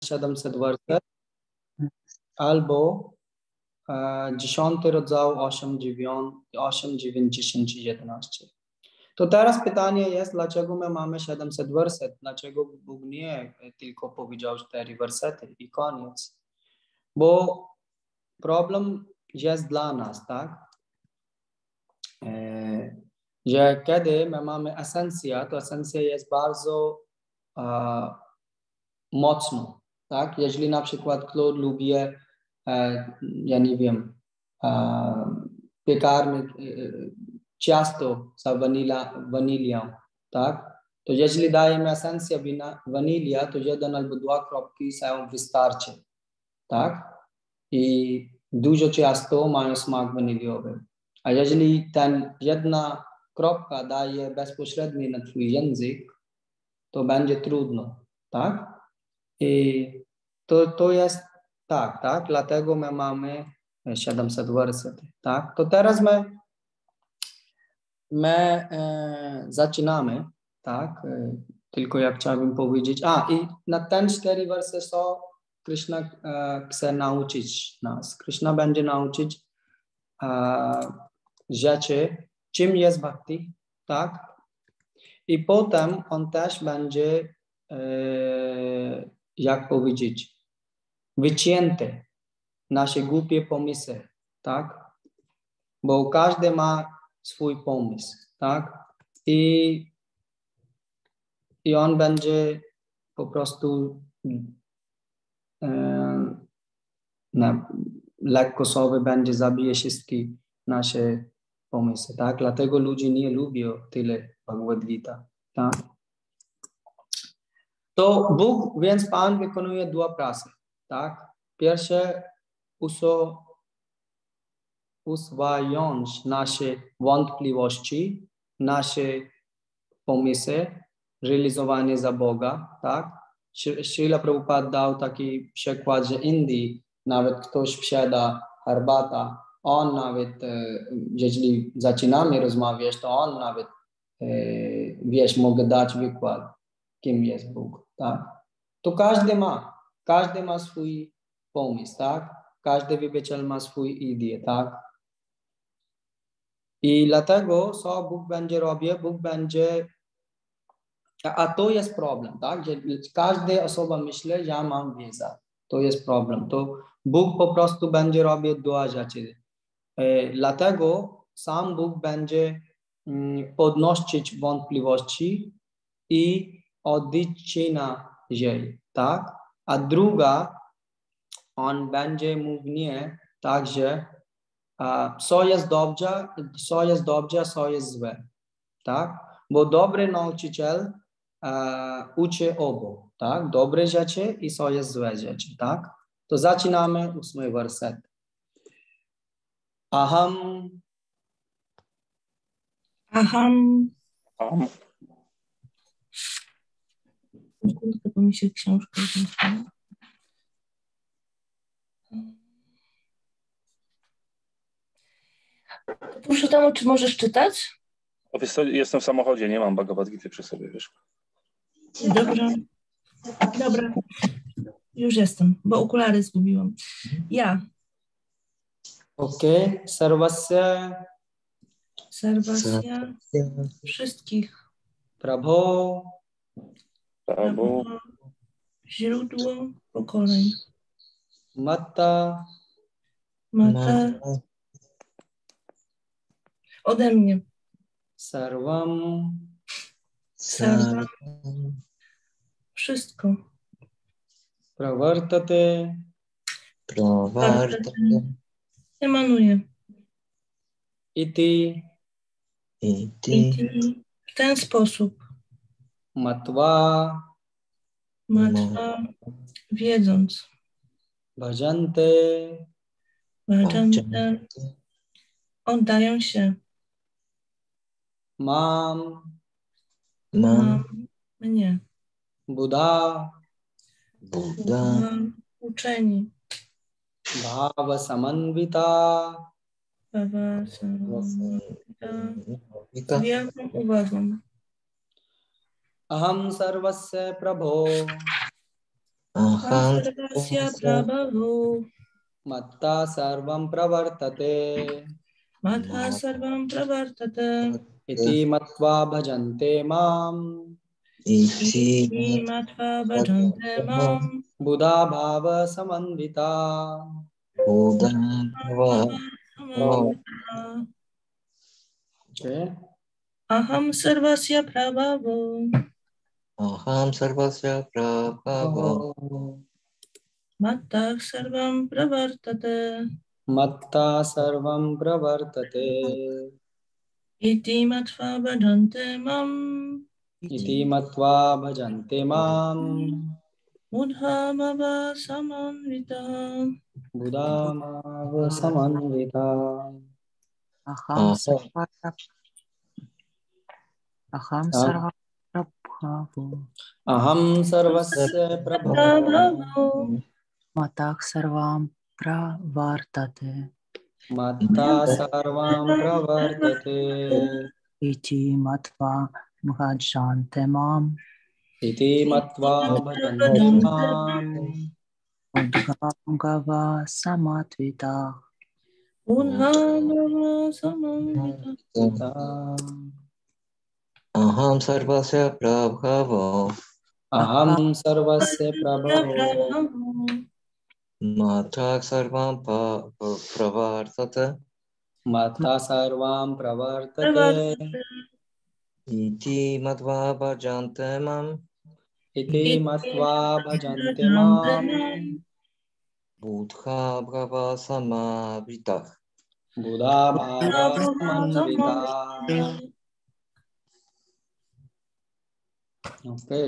700 werset, albo 10 rozdział 8, 9, 10 i 11. To teraz pytanie jest, dlaczego my mamy 700 werset? Dlaczego Bóg nie tylko powiedział 4 wersety i koniec? Bo problem jest dla nas, tak? Że kiedy my mamy esencję, to esencja jest bardzo mocno, tak? Jeżeli na przykład Claude lubi, ja nie wiem, piekarnik, ciasto z wanilią, tak? To jeżeli dajemy esencję wanilia, to 1 albo 2 kropki są wystarczy, tak? I dużo ciasto mają smak waniliowy. A jeżeli ten 1 kropka daje bezpośrednio na twój język, to będzie trudno, tak? I to jest tak? Dlatego my mamy 700 wersetów, tak? To teraz my zaczynamy, tak? Tylko ja chciałbym powiedzieć, i na ten 4 wersety są Krishna chce nauczyć nas. Krishna będzie nauczyć rzeczy, czym jest bhakti, tak? I potem on też będzie, jak powiedzieć, wycięty nasze głupie pomysły, tak? Bo każdy ma swój pomysł, tak? I on będzie po prostu lekko sobie będzie zabije wszystkie nasze pomysły, tak? Dlatego ludzie nie lubią tyle Bhagavad Gita, tak? To Bóg, więc Pan wykonuje 2 prace, tak? Pierwsze, usuwając nasze wątpliwości, nasze pomysły, realizowanie za Boga, tak? Srila Prabhupada dał taki przykład, że w Indii nawet ktoś sprzeda herbatę, on nawet, jeżeli zaczynamy rozmawiać, to on nawet, mogę dać wykład, kim jest Bóg, tak? To każdy ma swój pomysł, tak? Każdy wybiciel ma swój ideę, tak? I dlatego, co Bóg będzie robił, Bóg będzie, a to jest problem, tak? Że każda osoba myśli, że ja mam wiedzę. To jest problem. To Bóg po prostu będzie robił 2 rzeczy. Dlatego sam Bóg będzie podnosić wątpliwości i odcinać je, tak? A druga, on będzie mówił także, co jest dobrze, co jest złe, tak? Bo dobry nauczyciel uczy obu, tak? Dobre rzeczy i co jest złe rzeczy, tak? To zaczynamy 8 werset. Aham. Bo mi się książka Proszę tam, czy możesz czytać? Wiesz co, jestem w samochodzie, nie mam Bhagavad Gity przy sobie, wiesz. Dobra. Już jestem, bo okulary zgubiłam. Ja. Okej. Sarvasya. Wszystkich. Prabhu. Źródło pokoleń. Mata. Ode mnie. Sarvam. Wszystko. Pravartate. Emanuje. Iti. W ten sposób. Matva. Wiedząc. Bhajante. Oddają się. Mam. Mnie. Buddha. Uczeni. Bhava samanvita. Wielką uwagą. Aham sarvasya prabho. Aham Sarvasya prabhavo. Matta sarvam pravartate. Matha sarvam pravartata. Iti matva bhajante mam. Iti matva bhajante mam. Buddha bhava samandita. Okay. Aham sarvasya prabhavo. Aham sarvasya prabhavo. Matta sarvam pravartata. Matta sarvam pravartate. Iti matva bhajante mam. Iti matva bhajante mam. Buddha bhava samanvita. Buddha bhava samandita. Aham sarva prabhavo. Aham sarvasya prabhavo. Prabhavo. Matak sarvam pravartate. Matta sarvam pravartate. Iti matva bhajante mam. Iti matva bhajante mam. Udgam gava samatvita. Buddha bhava samanvita. Aham sarvasya prabhavo. Aham sarvasya prabhavo. Prabhavo. Mata sarvam pravartate. Matta sarvam pravartate. Iti matva bhajante mam. Iti matva bhajante mam. Buddha bhava samavita. Buddha bhava samanvita. Okay.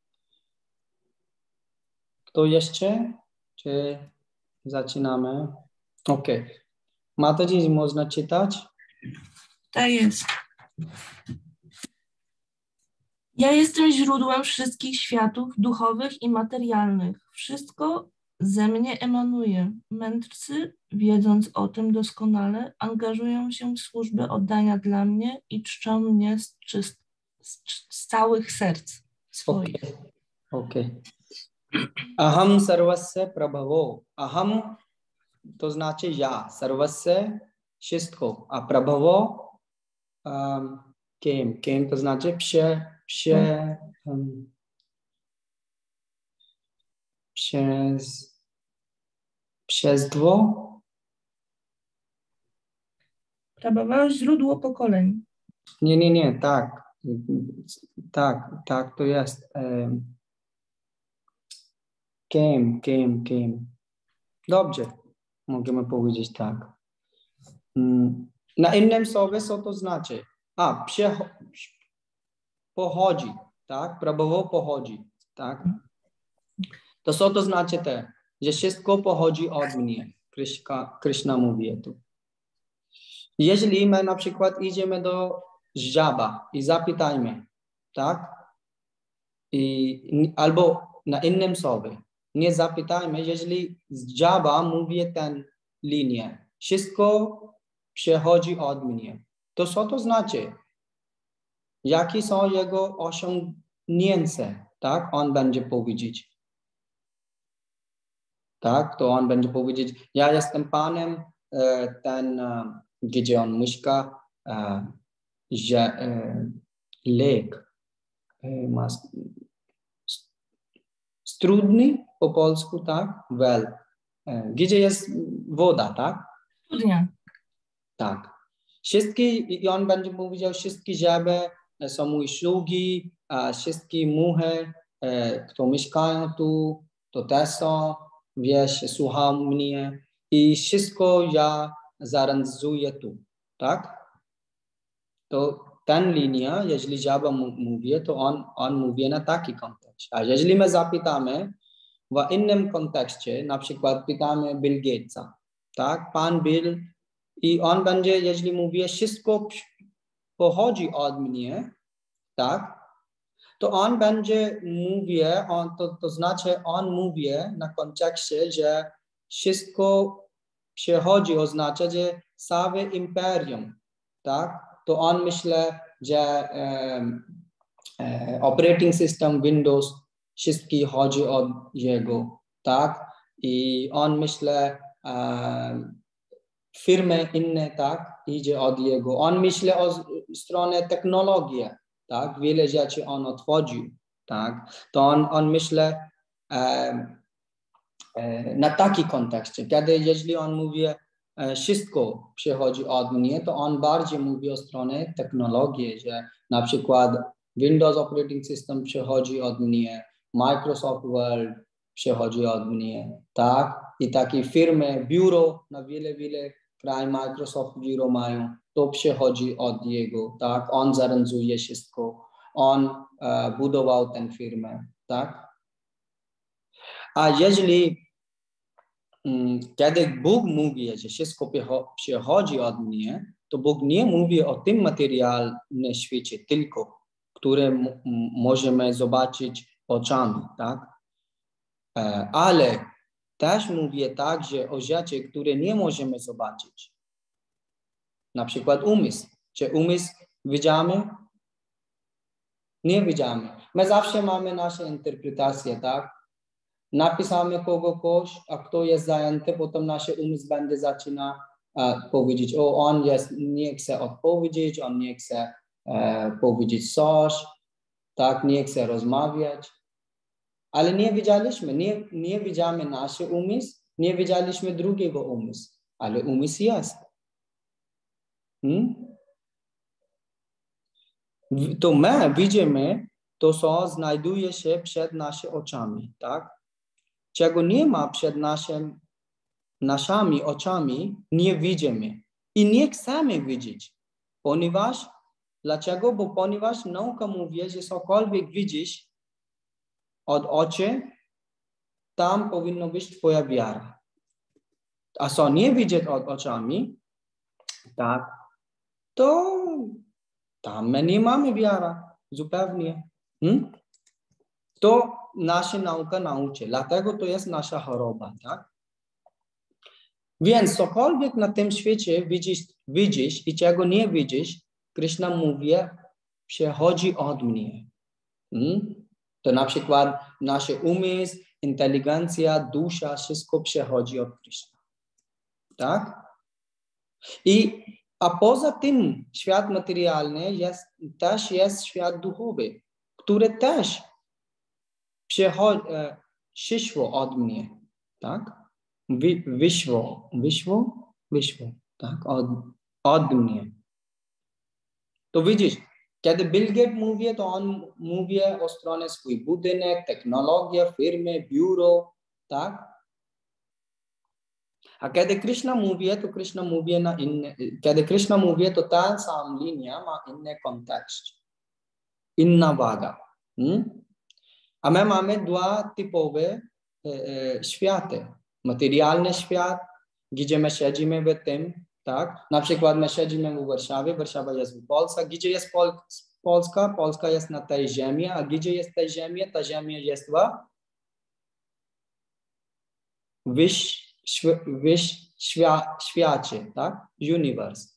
Kto jeszcze? Czy zaczynamy? Okay. Mataji, można czytać? Tak jest. Ja jestem źródłem wszystkich światów duchowych i materialnych. Wszystko ze mnie emanuje. Mędrcy, wiedząc o tym doskonale, angażują się w służbę oddania dla mnie i czczą mnie z całych serc swoich. Okay. Aham sarvasya prabhavo. Aham to znaczy ja. Sarvasya wszystko. A prabhavo kim. Kim to znaczy przez dwo. Prabhava, źródło pokoleń. Nie, tak. Tak, to jest. Kim. Dobrze, możemy powiedzieć tak. Na innym słowie co to znaczy? Pochodzi, tak? Prabhavo pochodzi, tak? To co to znaczy te? Że wszystko pochodzi od mnie. Krishna mówi tu. Jeżeli my na przykład idziemy do żaba i zapytajmy, tak? Albo na innym słowie. Nie zapytajmy, jeżeli z żaba mówi tę linię. Wszystko przechodzi od mnie. To co to znaczy? Jakie są jego osiągnięcia? Tak? On będzie powiedzieć. Tak? To on będzie powiedzieć, ja jestem panem, ten, gdzie on mieszka, lake. Studni po polsku, tak? Well. Gdzie jest woda, tak? Studnia. Tak. I on będzie powiedział, wszystkie żaby są mój sługi, wszystkie muchy, kto mieszkają tu, to też są, wiesz, słucham mnie i wszystko ja zarządzuję tu, tak? To ten linia, jeżeli żaba mówi, to on mówi na taki kontekst. A jeżeli my zapytamy w innym kontekście, na przykład pytamy Bill Gatesa, tak? Pan Bill, i on będzie, jeżeli mówi, wszystko pochodzi od mnie, tak? To on będzie mówi, to znaczy on mówi na kontekście, że wszystko przechodzi, oznacza, że całe imperium, tak? To on myśli, że operating system Windows wszystkie chodzi od jego, tak? I on myślę, firmy inne, tak? Idzie od jego. On myślę o stronie technologii, tak? Wiele rzeczy on otworzył, tak? To on myślę na taki kontekście. Kiedy jeśli on mówi, wszystko przychodzi od mnie, to on bardziej mówi o stronie technologii, że na przykład Windows Operating System przychodzi od mnie, Microsoft Word przychodzi od mnie, tak? I takie firmy, biuro na wiele krajów Microsoft biuro mają, to przychodzi od jego, tak? On zarządzuje wszystko, on budował tę firmę, tak? A jeżeli kiedy Bóg mówi, że wszystko przychodzi od mnie, to Bóg nie mówi o tym materialnym świecie tylko, które możemy zobaczyć oczami, tak? Ale też mówię także o rzeczy, które nie możemy zobaczyć. Na przykład umysł. Czy umysł widzimy? Nie widzimy. My zawsze mamy nasze interpretacje, tak? Napisamy kogoś, a kto jest zajęty, potem nasz umysł będzie zaczyna powiedzieć, o on nie chce odpowiedzieć, on nie chce powiedzieć coś, tak, nie chce rozmawiać. Ale nie widzieliśmy, nie widzimy nasz umysł, nie widzieliśmy drugiego umysłu, ale umysł jest. To my widzimy, to co znajduje się przed naszymi oczami, tak? Czego nie ma przed naszymi oczami, nie widzimy. I nie chcemy widzieć. Dlaczego? Bo ponieważ nauka mówi, że cokolwiek widzisz od oczy, tam powinno być twoja wiara. A co nie widzieć od oczami, tak, to tam my nie mamy wiara. Zupełnie. To nasza nauka nauczy. Dlatego to jest nasza choroba, tak? Więc cokolwiek na tym świecie widzisz i czego nie widzisz, Krishna mówi, przychodzi od mnie. To na przykład nasz umysł, inteligencja, dusza, wszystko przychodzi od Krishna. Tak? A poza tym świat materialny też jest świat duchowy, który też przyszło od mnie, tak? Wyszło, tak? Od mnie. To widzisz, kiedy Bill Gates mówi, to on mówi o stronie swój budynek, technologia, firmy, biuro, tak? A kiedy Krishna mówi, to Krishna mówi na inny, kiedy Krishna mówi, to ta sama linia ma inny kontekst, inna waga. A my mamy dwa typowe światy. Materialny świat, gdzie my siedzimy w tym, tak? Na przykład my siedzimy w Warszawie, Warszawa jest w Polsce. Gdzie jest Polska? Polska jest na tej ziemi, a gdzie jest ta ziemia? Ta ziemia jest w świecie, tak? Universe.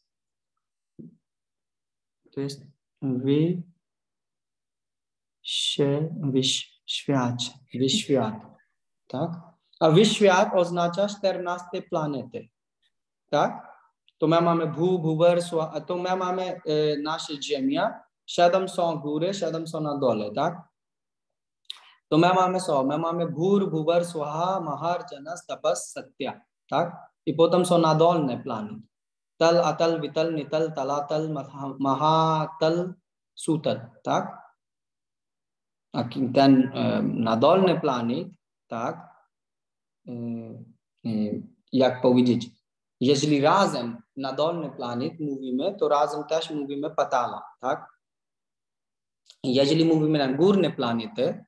To jest świat, tak? A wyświat oznacza 14 planety, tak? To my mamy a to my mamy nasza ziemia, 7 są góry, 7 są na dole, tak? To my mamy co? My mamy Bhuvar, Swaha, Mahar, Janas, Tapas, Satya, tak? I potem są na dolne planety. Tal, Atal, Vital, Nital, Talatal, Mahatal, Sutal, tak? A ten nadolny planet, tak? Jak powiedzieć? Jeżeli razem nadolny planet mówimy, to razem też mówimy Patala, tak? Jeżeli mówimy na górne planety,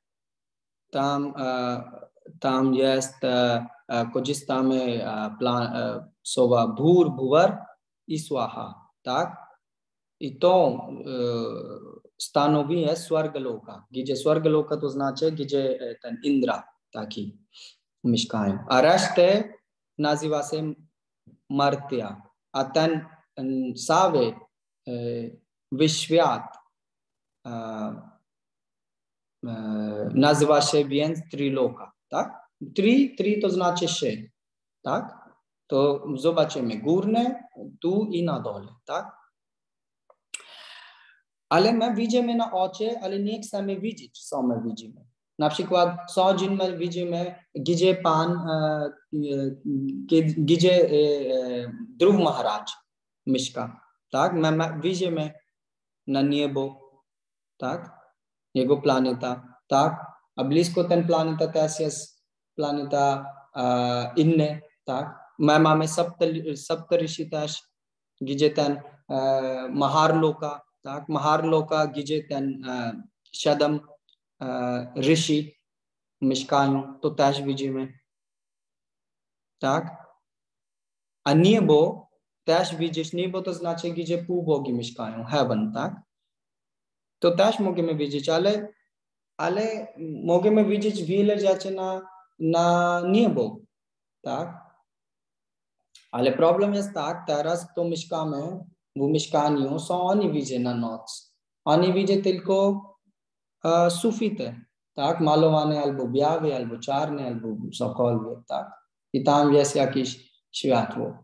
tam jest, korzystamy słowa Bhuvar i Swaha, tak? I to stanowi jest Swargaloka. Gdzie Swargaloka to znaczy, gdzie ten Indra taki mieszkają. A resztę nazywa się Martya. A ten cały wyświat nazywa się więc Triloka, tak? Tri to znaczy się, tak? To zobaczymy górne, tu i na dole, tak? Ale my widzimy na oczy, ale nie chcemy widzieć, co my widzimy. Na przykład co dzień my widzimy, gdzie Pan, gdzie Dhruv Maharaj mieszka, tak? My widzimy na niebo, tak? Jego planeta, tak? A blisko ten planeta też jest planeta inny, tak? My mamy Saptarishi też, gdzie ten Maharloka, tak? Maharloka, gdzie ten 7 Rishi mieszkają, to też widzimy, tak? A niebo też widzisz, niebo to znaczy, gdzie półbogi mieszkają, heaven, tak? To też możemy widzieć, ale możemy widzieć wiele rzeczy na niebo, tak? Ale problem jest tak, teraz to mieszkamy w mieszkaniu, co oni widzą na noc. Oni widzą tylko sufity, tak? Malowane albo białe, albo czarne, albo cokolwiek, tak? I tam jest jakieś światło.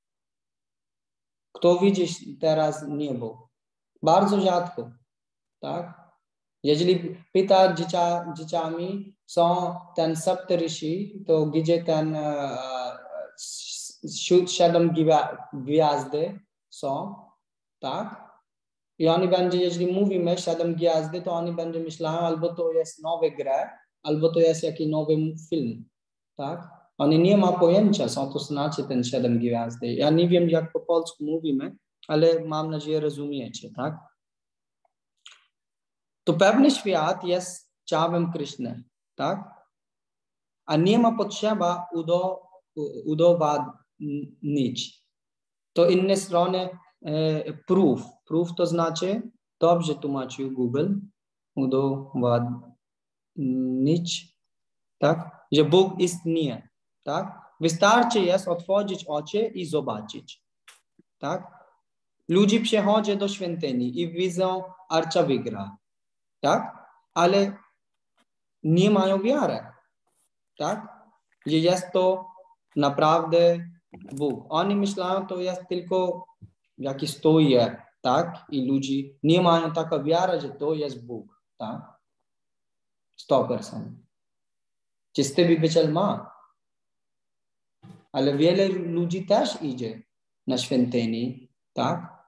Kto widzi teraz niebo? Bardzo rzadko, tak? Jeżeli pyta dzieciami, są ten Saptarishi, to gdzie ten 7 gwiazdy są, tak? I oni będzie, jeżeli mówimy 7 gwiazdy, to oni będą myślają, albo to jest nowa gra, albo to jest jakiś nowy film, tak? Oni nie ma pojęcia, co to znaczy ten 7 gwiazdy. Ja nie wiem, jak po polsku mówimy, ale mam nadzieję, rozumiecie, tak? To pewny świat jest ciałem Kryszny, tak? A nie ma potrzeba udowodnić. To innej strony proof. Proof to znaczy, dobrze tłumaczył Google, udowodnić, tak? Że Bóg istnieje, tak? Wystarczy jest otworzyć oczy i zobaczyć, tak? Ludzie przychodzą do świątyni i widzą Archa Vigraha, tak? Ale nie mają wiary, tak? Że jest to naprawdę Bóg. Oni myślą, to jest tylko jakiś stoi, tak? I ludzie nie mają taką wiarę, że to jest Bóg, tak? 100%. Czysty wybiciel ma. Ale wiele ludzi też idzie na świątyni, tak?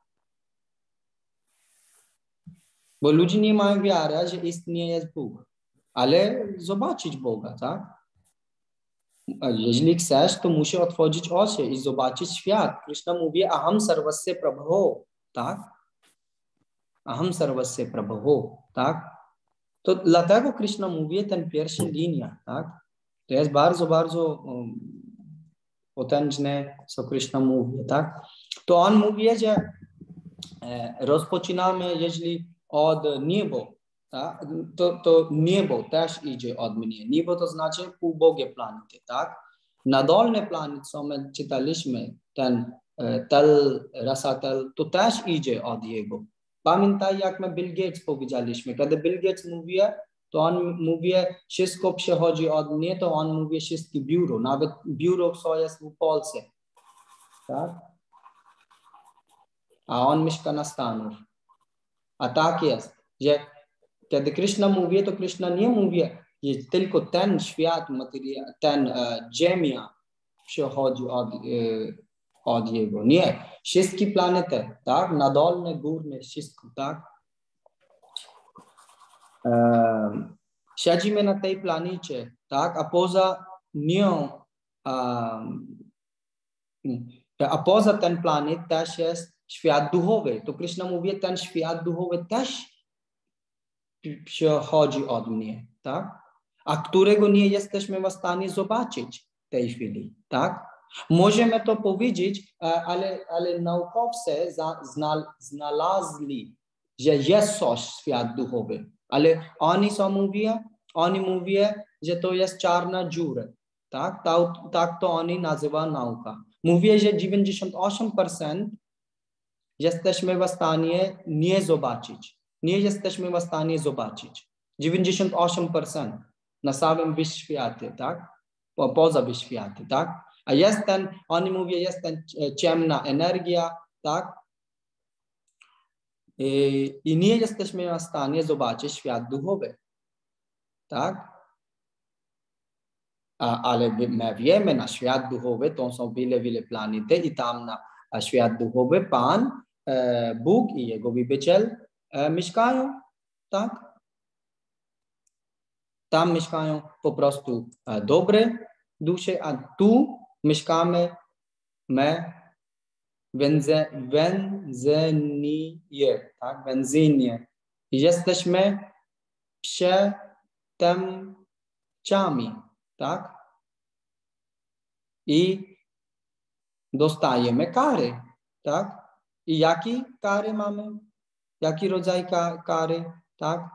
Bo ludzie nie mają wiary, że istnieje Bóg. Ale zobaczyć Boga, tak? A jeżeli chcesz, to musisz otworzyć oczy i zobaczyć świat. Krishna mówi, aham sarvasya prabho, tak? Aham sarvasya prabho, tak? To dlatego Krishna mówi ten pierwsza linia, tak? To jest bardzo, bardzo potężne, co Krishna mówi, tak? To on mówi, że rozpoczynamy, jeżeli od nieba, tak? To niebo też idzie od mnie. Niebo to znaczy półbogie planety, tak? Na dolne planety, co my czytaliśmy, ten tel, rasatel, to też idzie od jego. Pamiętaj, jak my Bill Gates powiedzieliśmy. Kiedy Bill Gates mówi, to on mówi, wszystko przychodzi od mnie, to on mówi wszystkie biuro. Nawet biuro, co jest w Polsce, tak? A on mieszka na Stanach. A tak jest, że kiedy Krishna mówi, to Krishna nie mówi, że tylko ten świat, ten ziemia przychodzi od jego. Nie, wszystkie planety, tak? Na dolne, górne, wszystko, tak? Siedzimy na tej planecie, tak? A poza nią, a poza ten planet też jest świat duchowy. To Krishna mówi, ten świat duchowy też przychodzi od mnie, tak? A którego nie jesteśmy w stanie zobaczyć w tej chwili, tak? Możemy to powiedzieć, ale naukowcy znaleźli, że jest coś świat duchowy, ale oni co mówią? Oni mówią, że to jest czarna dziura, tak? Tak to oni nazywa nauka. Mówię, że 98% jesteśmy w stanie nie zobaczyć. Nie jesteśmy w stanie zobaczyć. 98% na całym wyświacie, tak? Poza wyświatem, tak? A jest ten, oni mówią, jest ten ciemna energia, tak? I nie jesteśmy w stanie zobaczyć świat duchowy, tak? Ale my wiemy, na świat duchowy to są wiele planety i tam na świat duchowy Pan, Bóg i Jego wybiciel mieszkają, tak? Tam mieszkają po prostu dobre dusze, a tu mieszkamy my wędzenie, tak? Wędzenie. Jesteśmy przestępcami, tak? I dostajemy kary, tak? I jaki kary mamy? Jaki rodzaj kary, tak?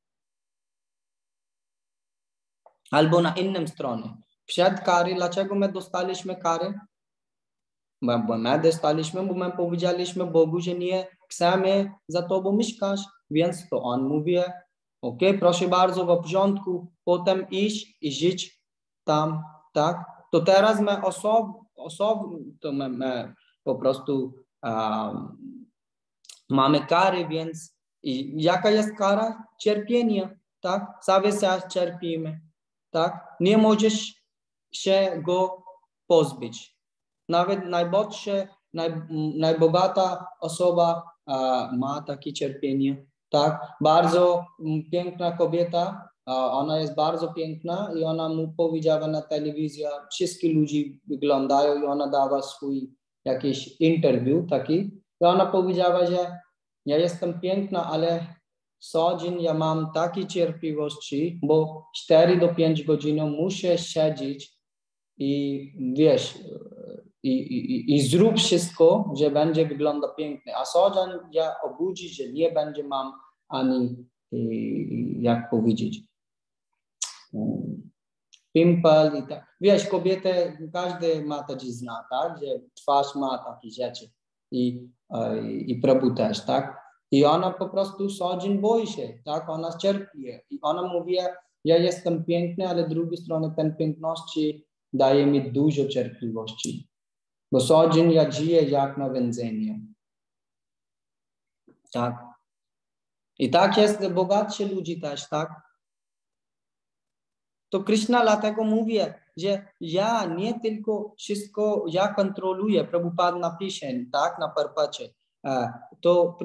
Albo na inną stronę. Przed kary, dlaczego my dostaliśmy kary? Bo my dostaliśmy, bo my powiedzieliśmy Bogu, że nie chcemy za Tobą mieszkać, więc to On mówi, ok, proszę bardzo, w porządku, potem iść i żyć tam, tak? To teraz my to my po prostu mamy kary, więc jaka jest kara? Cierpienie, tak? Cały czas cierpimy, tak? Nie możesz się go pozbyć. Nawet najbogata osoba ma takie cierpienie, tak? Bardzo piękna kobieta, ona jest bardzo piękna i ona mu powiedziała na telewizji, wszyscy ludzie wyglądają i ona dała swój jakiś interview taki i ona powiedziała, że ja jestem piękna, ale co dzień ja mam takie cierpliwości, bo 4 do 5 godzin muszę siedzieć i wiesz, i zrób wszystko, że będzie wygląda pięknie. A co dzień ja obudzi, że nie będzie mam ani, jak powiedzieć, pimpel i tak. Wiesz, kobiety, każdy ma to dziś zna, tak, że twarz ma takie rzeczy i Prabhu też, tak. I ona po prostu co dzień boi się, tak, ona cierpi. I ona mówi, ja jestem piękny, ale z drugiej strony ten piękności daje mi dużo cierpliwości. Bo co dzień ja żyję jak na więzieniu. Tak. I tak jest bogatsi ludzi też, tak. To Krishna dlatego mówi, że ja nie tylko wszystko, ja kontroluję, Prabhupada napisze, tak, na Parpacie. To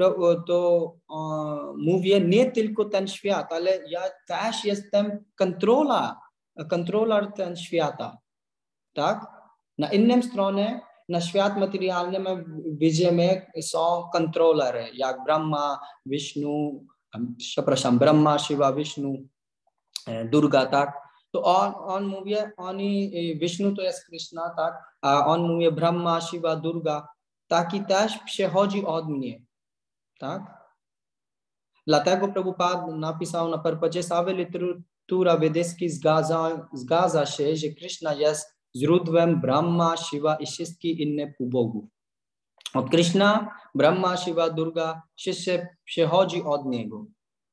mówię nie tylko ten świat, ale ja też jestem kontroler ten świata, tak? Na innym stronie, na świat materialny my widzimy, są kontrolery, jak Brahma, Vishnu, Brahma, Shiva, Vishnu, Durga, tak? To on mówi, Vishnu to jest Krishna, tak? A on mówi Brahma, Shiva, Durga. Taki też przechodzi od mnie, tak? Dlatego Prabhupada napisał na Parpadzie, cała literatura wedyjska zgadza się, że Krishna jest źródłem Brahma, Shiva i wszystkich innych bogów. Od Krishna, Brahma, Shiva, Durga, wszyscy przechodzi od niego.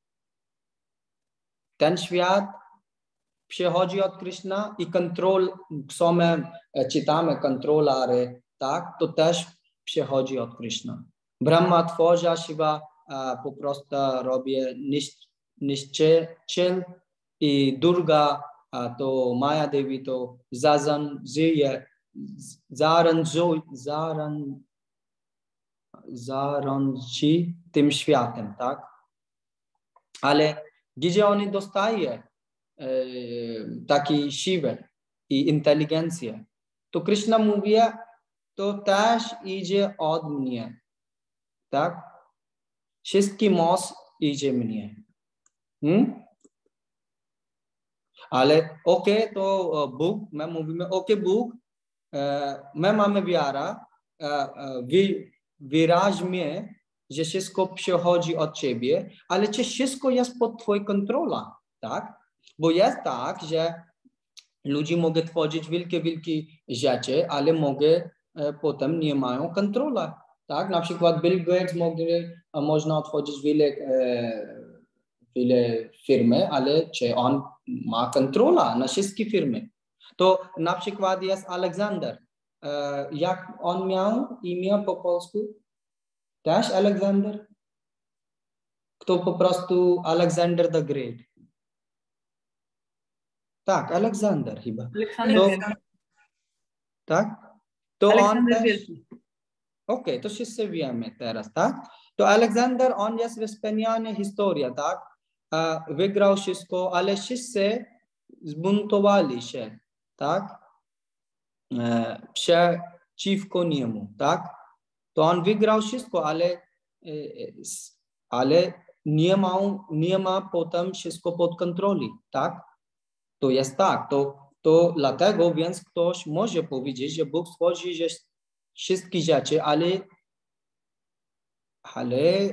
Ten świat przechodzi od Krishna i co my czytamy, kontrolery, tak? To też przechodzi od Krishna. Brahma tworzy, Shiva po prostu robi niszczyciel i Durga to Maya Devi to zarządzi tym światem, tak? Ale gdzie oni dostają takie siłę i inteligencję? To Krishna mówi, to też idzie od mnie, tak? Wszystki moc idzie mnie. Ale okej, to Bóg, my mówimy, okej, Bóg, my mamy wiarę, wyraźmy, że wszystko przychodzi od Ciebie, ale czy wszystko jest pod Twoją kontrolą, tak? Bo jest tak, że ludzie mogą tworzyć wielkie rzeczy, ale potem nie mają kontroli, tak? Na przykład Bill Gates można otworzyć wiele wiele firmy, ale czy on ma kontrola na wszystkie firmy. To na przykład jest Aleksander. Jak on miał imię po polsku? Też Aleksander? Kto po prostu Alexander the Great? Tak, Aleksander chyba. Tak? To Aleksander on też... Wielki. Okej, to wszyscy wiemy teraz, tak? To Aleksander, on jest wspaniała historia, tak? Wygrał wszystko, ale wszyscy zbuntowali się, tak? Przeciwko niemu, tak? To on wygrał wszystko, ale nie ma potem wszystko pod kontroli, tak? To jest tak, to dlatego więc ktoś może powiedzieć, że Bóg stworzył wszystkie rzeczy, ale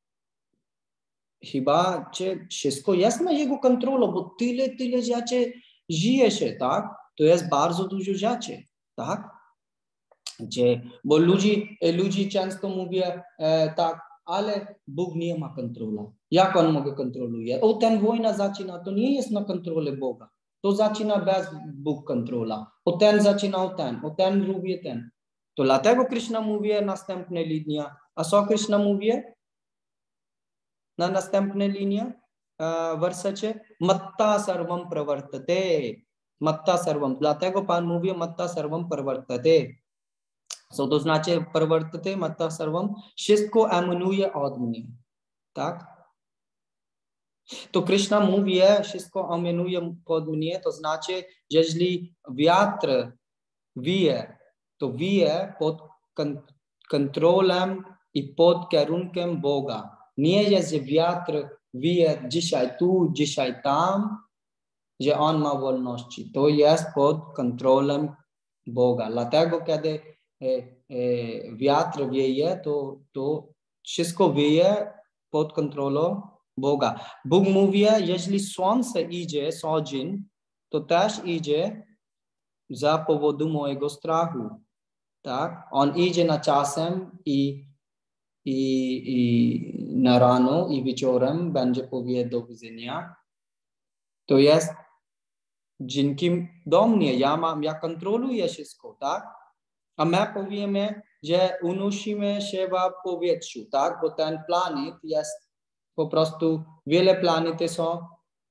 chyba wszystko jest na jego kontrolą, bo tyle rzeczy żyje się, tak? To jest bardzo dużo rzeczy, tak? Bo ludzie często mówią tak, ale Bóg nie ma kontroli. Jak on może kontroluje? Ten wojna zaczyna, to nie jest na kontrolę Boga. To zaczyna bez Bóg kontrola. Ten zaczynał ten robi ten. To dlatego Krishna mówi następna linia. A co Krishna mówi? Na następnej linie wersecie matta sarvam pravartate. Matta sarvam. Dlatego Pan mówi matta sarvam pravartate. Co to znaczy pravartate, matta sarvam? Wszystko emanuje od mnie. Tak? To Krishna mówi, wszystko emanuje od mnie, to znaczy, że jeżeli wiatr wieje, to wieje pod kontrolą i pod kierunkiem Boga. Nie jest, że wiatr wieje dzisiaj tu, dzisiaj tam, że on ma wolności. To jest pod kontrolą Boga. Dlatego, kiedy wiatr wieje, to wszystko wieje pod kontrolą Boga. Bóg mówi, jeżeli słońce idzie co dzień, to też idzie za powodu mojego strachu. Tak? On idzie na czasem i na rano i wieczorem będzie powie do widzenia. To jest dzięki do mnie. Ja kontroluję wszystko, tak? A my powiemy, że unosimy się w powietrzu, tak? Bo ten planet jest po prostu, wiele planety są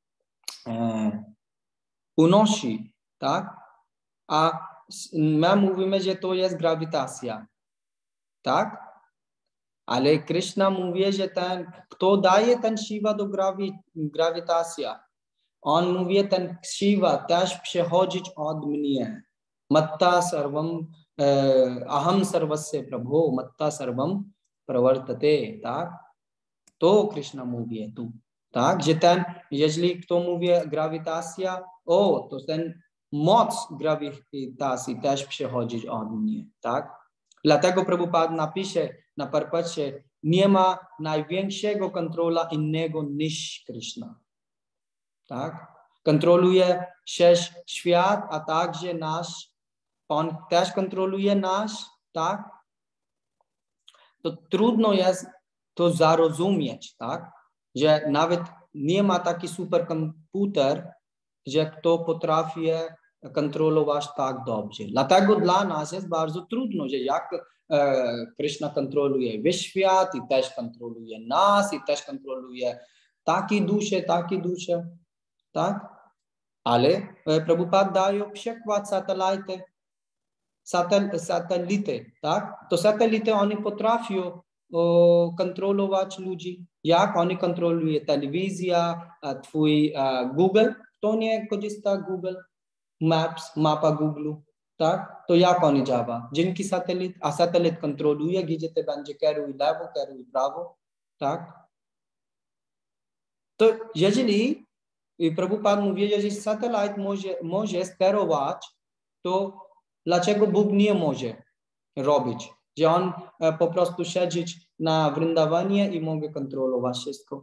unosi, tak? A my mówimy, że to jest grawitacja, tak? Ale Krishna mówi, że kto daje ten Shiva do grawitacji? On mówi, ten Shiva też przechodzić od mnie. Matta sarvam, aham sarvasya prabhu, matta sarvam pravartate, tak? To Krishna mówi tu, tak? Że jeżeli kto mówi grawitacja, to ten moc grawitacji też przechodzi od mnie, tak? Dlatego Prabhupada napisze na Parpacie, nie ma największego kontrola innego niż Krishna. Tak? Kontroluje świat, a także nasz. On też kontroluje nasz, tak? To trudno jest to zrozumieć, tak? Że nawet nie ma taki superkomputer, że kto potrafi kontrolować tak dobrze. Dlatego dla nas jest bardzo trudno, że jak Krishna kontroluje świat i też kontroluje nas i też kontroluje takie dusze, tak? Ale Prabhupada daje przykład satelity, tak? To satelity oni potrafią kontrolować ludzi. Jak oni kontrolują telewizja, twój Google, to nie korzysta Google Maps, mapa Google, tak? To jak oni działa? Dzięki satelit, a satelit kontroluje, gdzie ty będzie kieruj lewo, kieruj prawo, tak? To jeżeli Prabhupada mówi, że jeżeli satelit może sterować, to dlaczego Bóg nie może robić? Że on po prostu siedzieć na Vrindawanie i może kontrolować wszystko.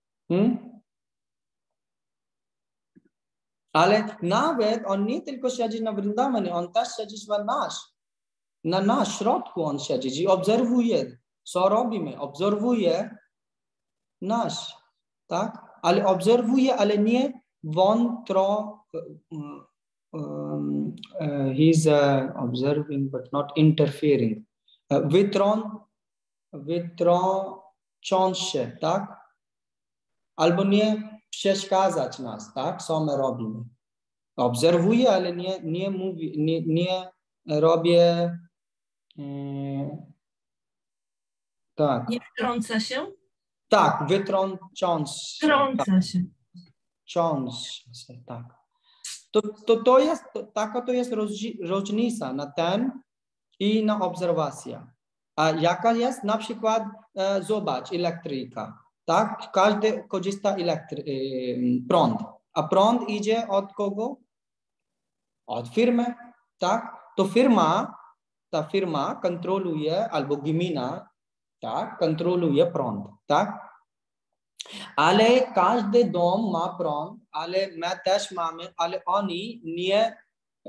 Ale nawet on nie tylko siedzi na Vrindawanie, on też siedzi na nasz środku on siedzi i obserwuje, co robimy, obserwuje nas, tak? ale obserwuje, ale nie wątro, he's observing but not interfering. Wytrącąc się, tak? Albo nie przeszkadzać nas, tak? Co my robimy. Obserwuję, ale nie mówi, nie robię tak. Nie wtrąca się? Tak, wytrącąc się. Wtrąca się. Tak. To jest różnica na ten i na obserwacja. A jaka jest? Na przykład zobacz, elektryka. Tak? Każdy korzysta prąd. A prąd idzie od kogo? Od firmy. Tak? Ta firma kontroluje, albo gmina, tak? Kontroluje prąd. Tak? Ale każdy dom ma prąd, ale my też mamy, ale oni nie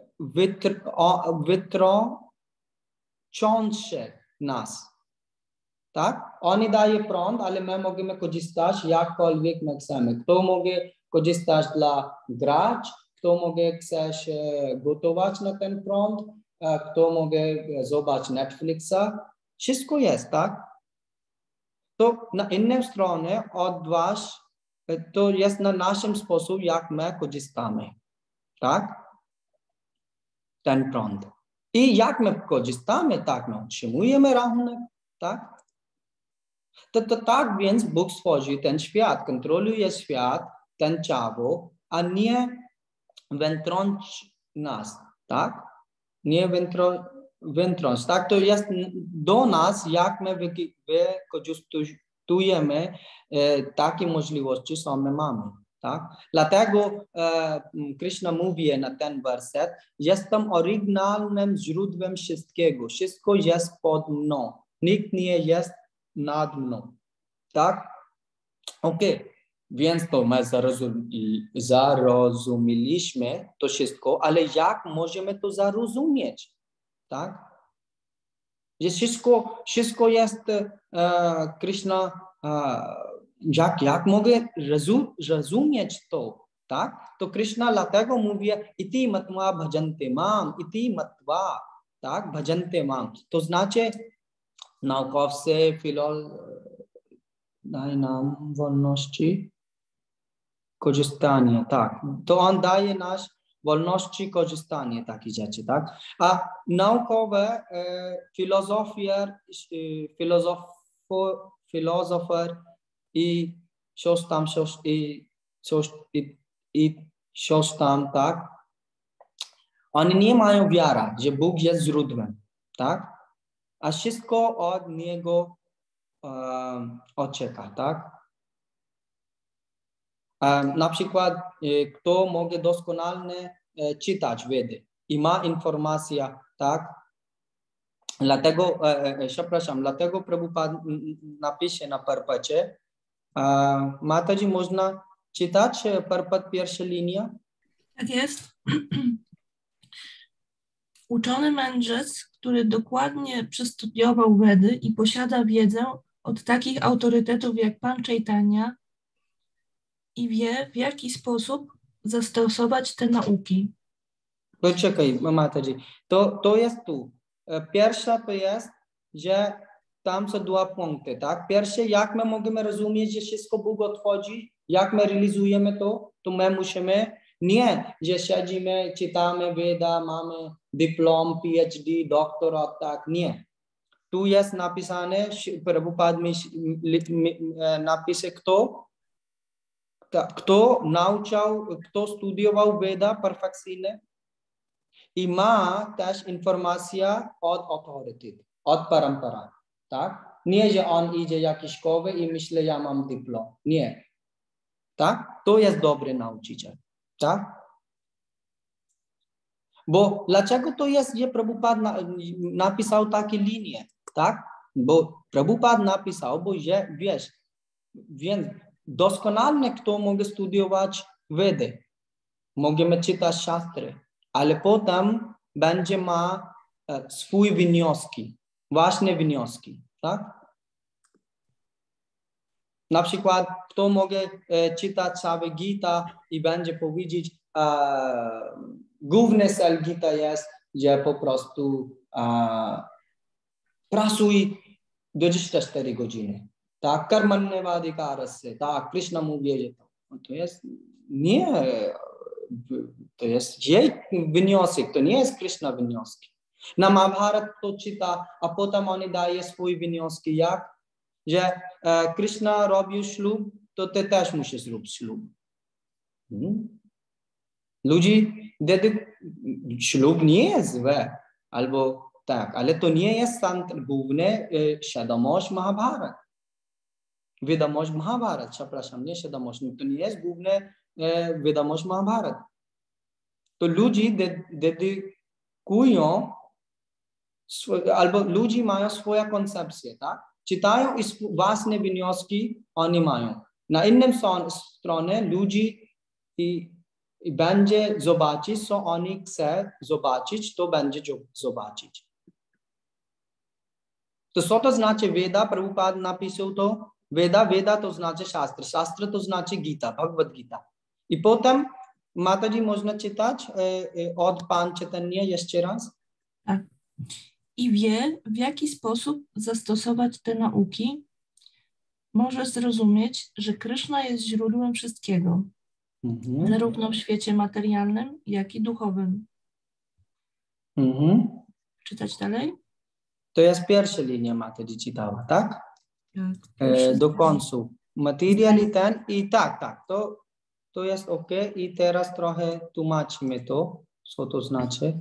wytrącą się nas. Tak? Oni dają prąd, ale my możemy korzystać jakkolwiek my chcemy. Kto może korzystać dla grać, kto może chcesz gotować na ten prąd, kto może zobaczyć Netflixa. Wszystko jest, tak? To na innej stronie od was, to jest na naszym sposób, jak my korzystamy. Tak? Ten prąd. I jak my korzystamy, tak my otrzymujemy rachunek. Tak? To tak więc Bóg stworzył ten świat, kontroluje świat, ten ciało, a nie wytrąc nas. Tak? Nie wytrąc. Tak? To jest do nas, jak my wykorzystujemy takie możliwości, co my mamy. Tak? Dlatego Krishna mówi na ten werset, jestem oryginalnym źródłem wszystkiego. Wszystko jest pod mną. Nikt nie jest nad mną. Tak? Okej. Więc to my zarozumieliśmy to wszystko, ale jak możemy to zrozumieć? Tak? Że wszystko jest Krishna, jak mogę rozumieć to? Tak? To Krishna dlatego mówi iti matva bhajante mam, iti matva, tak? Bhajante mam. To znaczy naukowcy, daje nam wolności korzystania, tak. To on daje nas wolności korzystania takich rzeczy, tak. A naukowe filozofer i coś tam, tak. Oni nie mają wiary, że Bóg jest źródłem, tak. A wszystko od Niego oczeka, tak? Na przykład, kto może doskonale czytać Wedy i ma informacja, tak? Dlatego, dlatego Prabhupada napisze na Parpacie. Mataji, można czytać Parpat pierwsza linia? Tak jest. Uczony mędrzec, który dokładnie przestudiował Wedy i posiada wiedzę od takich autorytetów jak Pan Chaitanya i wie, w jaki sposób zastosować te nauki. Poczekaj, Mataji. To jest tu. Pierwsza to jest, że tam są dwa punkty, tak? Pierwsze, jak my możemy rozumieć, że wszystko Bóg odchodzi, jak my realizujemy to my musimy, nie, że siedzimy, czytamy Veda, mamy dyplom, PhD, doktorat, tak, nie. Tu jest napisane, Prabhupada napisze kto nauczał, kto studiował Veda perfekcyjnie i ma też informacja od autorytetu, od parampara, tak? Nie, że on idzie jakiś szkoły i myśli, ja mam dyplom. Nie. Tak? To jest dobry nauczyciel. Tak? Bo dlaczego to jest, że Prabhupada napisał takie linie? Tak? Bo Prabhupada napisał, bo że, wiesz, więc doskonale kto może studiować Vedy. Możemy czytać szastry, ale potem będzie ma swój wnioski, ważne wnioski. Tak? Na przykład, kto może czytać całe Gita i będzie powiedzieć, główny cel Gita jest, że po prostu pracuj 24 godziny. Tak, karmannevadhikarasya, tak, Krishna mówi, że to jest nie, to jest jej wniosek, to nie jest Krishna wniosek. Na Mahabharat to czyta, a potem oni daje swój wniosek, jak, że Krishna robił ślub, to ty też musisz zrobić ślub. Ludzie, ślub nie jest złe, albo tak, ale to nie jest główny świadomość Mahabharat. Wiadomość Mahabharat, przepraszam, nie świadomość, to nie jest główny wiadomość Mahabharat. To ludzie dedykują, albo ludzie mają swoją koncepcję, tak? Czytają i własne wnioski oni mają. Na innym stronie ludzi i będzie zobaczyć, co oni chcą zobaczyć, to będzie zobaczyć. To co to znaczy Veda? Prabhupada napisał to. Veda to znaczy Shastra. Shastra to znaczy Gita, Bhagavad Gita. I potem, Mataji, można czytać od Pan Chaitanya jeszcze raz? Tak. I wie, w jaki sposób zastosować te nauki, może zrozumieć, że Kryszna jest źródłem wszystkiego, zarówno w świecie materialnym, jak i duchowym. Czytać dalej? To jest pierwsza linia, Mataji czytała, tak? Tak. Do końca. Material ten i tak, to jest ok. I teraz trochę tłumaczymy to, co to znaczy.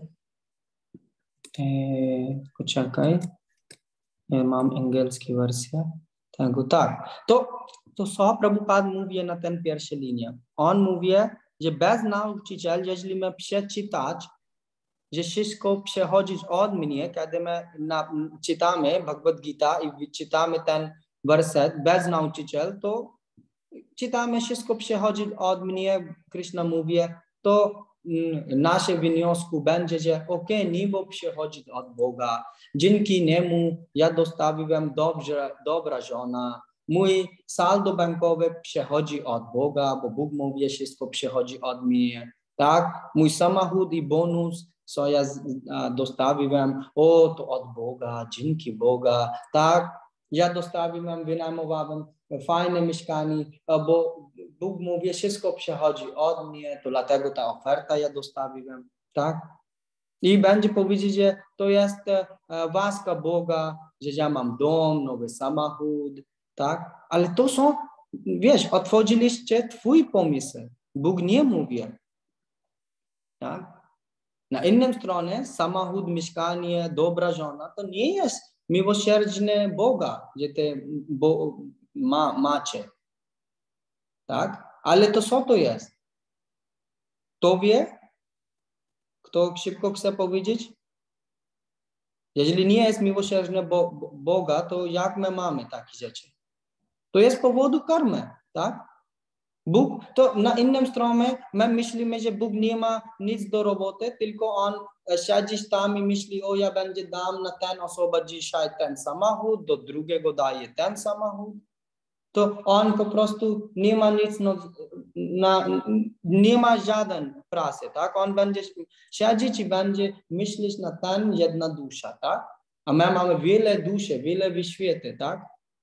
Poczekaj. Ja mam angielską wersję. Tak. To co Prabhupada mówi na ten pierwszą linię. On mówi, że bez nauczyciela, jeżeli my przeczytać, że wszystko przechodzi od mnie, kiedy my czytamy Bhagavad Gita i czytamy ten werset bez nauczyciela, to czytamy wszystko przechodzi od mnie, Krishna mówi, to nasze wniosku będzie, że niebo przechodzi od Boga. Dzięki niemu ja dostawiłem dobra żona. Mój saldo bankowe przechodzi od Boga, bo Bóg mówi, wszystko przechodzi od mnie. Tak? Mój samochód i bonus, co ja dostawiłem, to od Boga, dzięki Boga. Tak? Ja dostawiłem, wynajmowałem fajne mieszkanie, bo Bóg mówi, wszystko przechodzi od mnie, to dlatego ta oferta ja dostawiłem, tak? I będzie powiedzieć, że to jest łaska Boga, że ja mam dom, nowy samochód, tak? Ale to są, wiesz, otworzyliście twój pomysł. Bóg nie mówi, tak? Na innej stronie samochód, mieszkanie, dobra żona, to nie jest miłosierdzne Boga, że ty macie. Tak? Ale to co to jest? Kto wie? Kto szybko chce powiedzieć? Jeżeli nie jest miłosierdzne Boga, to jak my mamy takie rzeczy? To jest z powodu karmy, tak? Bóg, to na innym stronie my myślimy, że Bóg nie ma nic do roboty, tylko On siedzi tam i myśli, ja będzie dam na ten osobę dzisiaj ten samochód, do drugiego daje ten samochód. To on po prostu nie ma nic, nie ma żaden pracy, tak? On będzie siedzieć i będzie myśleć na ten jedna dusza, tak? A my mamy wiele duszy, wiele wyświety, tak?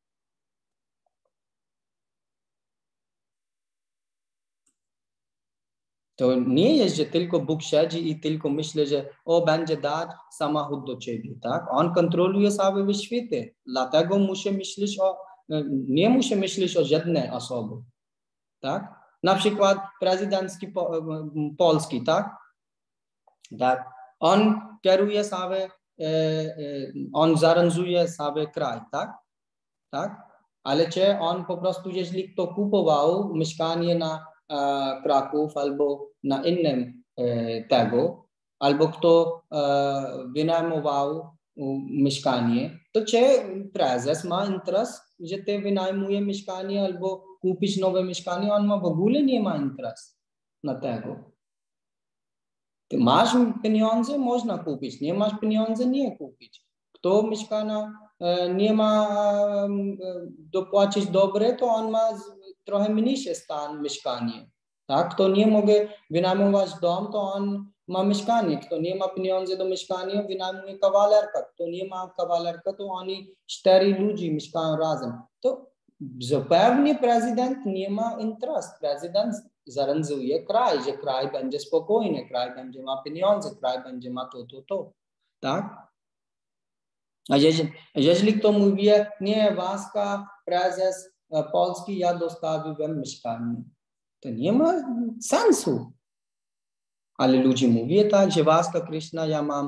To nie jest, że tylko Bóg siedzi i tylko myśli, że będzie dać samochód do ciebie, tak? On kontroluje cały wyświety, dlatego nie musi myśleć o żadnej osobie, tak? Na przykład prezydencki Polski, tak? Tak. On kieruje cały, on zarządzuje cały kraj, tak? Tak? Ale czy on po prostu, jeżeli kto kupował mieszkanie na Kraków albo na innym tego, albo kto wynajmował mieszkanie, to czy prezes ma interes, że ty wynajmuje mieszkanie albo kupisz nowe mieszkanie, on w ogóle nie ma interes na tego. Ty masz pieniądze, można kupić, nie masz pieniędzy, nie kupić. Kto mieszka na nie ma dopłacić dobre, to on ma trochę mniejszy stan mieszkanie. Tak? Kto nie może wynajmować dom, to on ma mieszkanie. Kto nie ma pieniędzy do mieszkania, wynajmuje kawalerka. Kto nie ma kawalerka, to oni 4 ludzi mieszkają razem. To zupełnie prezydent nie ma interest. Prezydent zarządzuje kraj, że kraj będzie spokojny, kraj będzie ma pieniądze, kraj będzie ma to. Tak? A jeżeli kto mówi, nie, łaska, prezes Polski, ja dostawiłem mieszkanie, to nie ma sensu. Ale ludzie mówią tak, że łaska Krishna,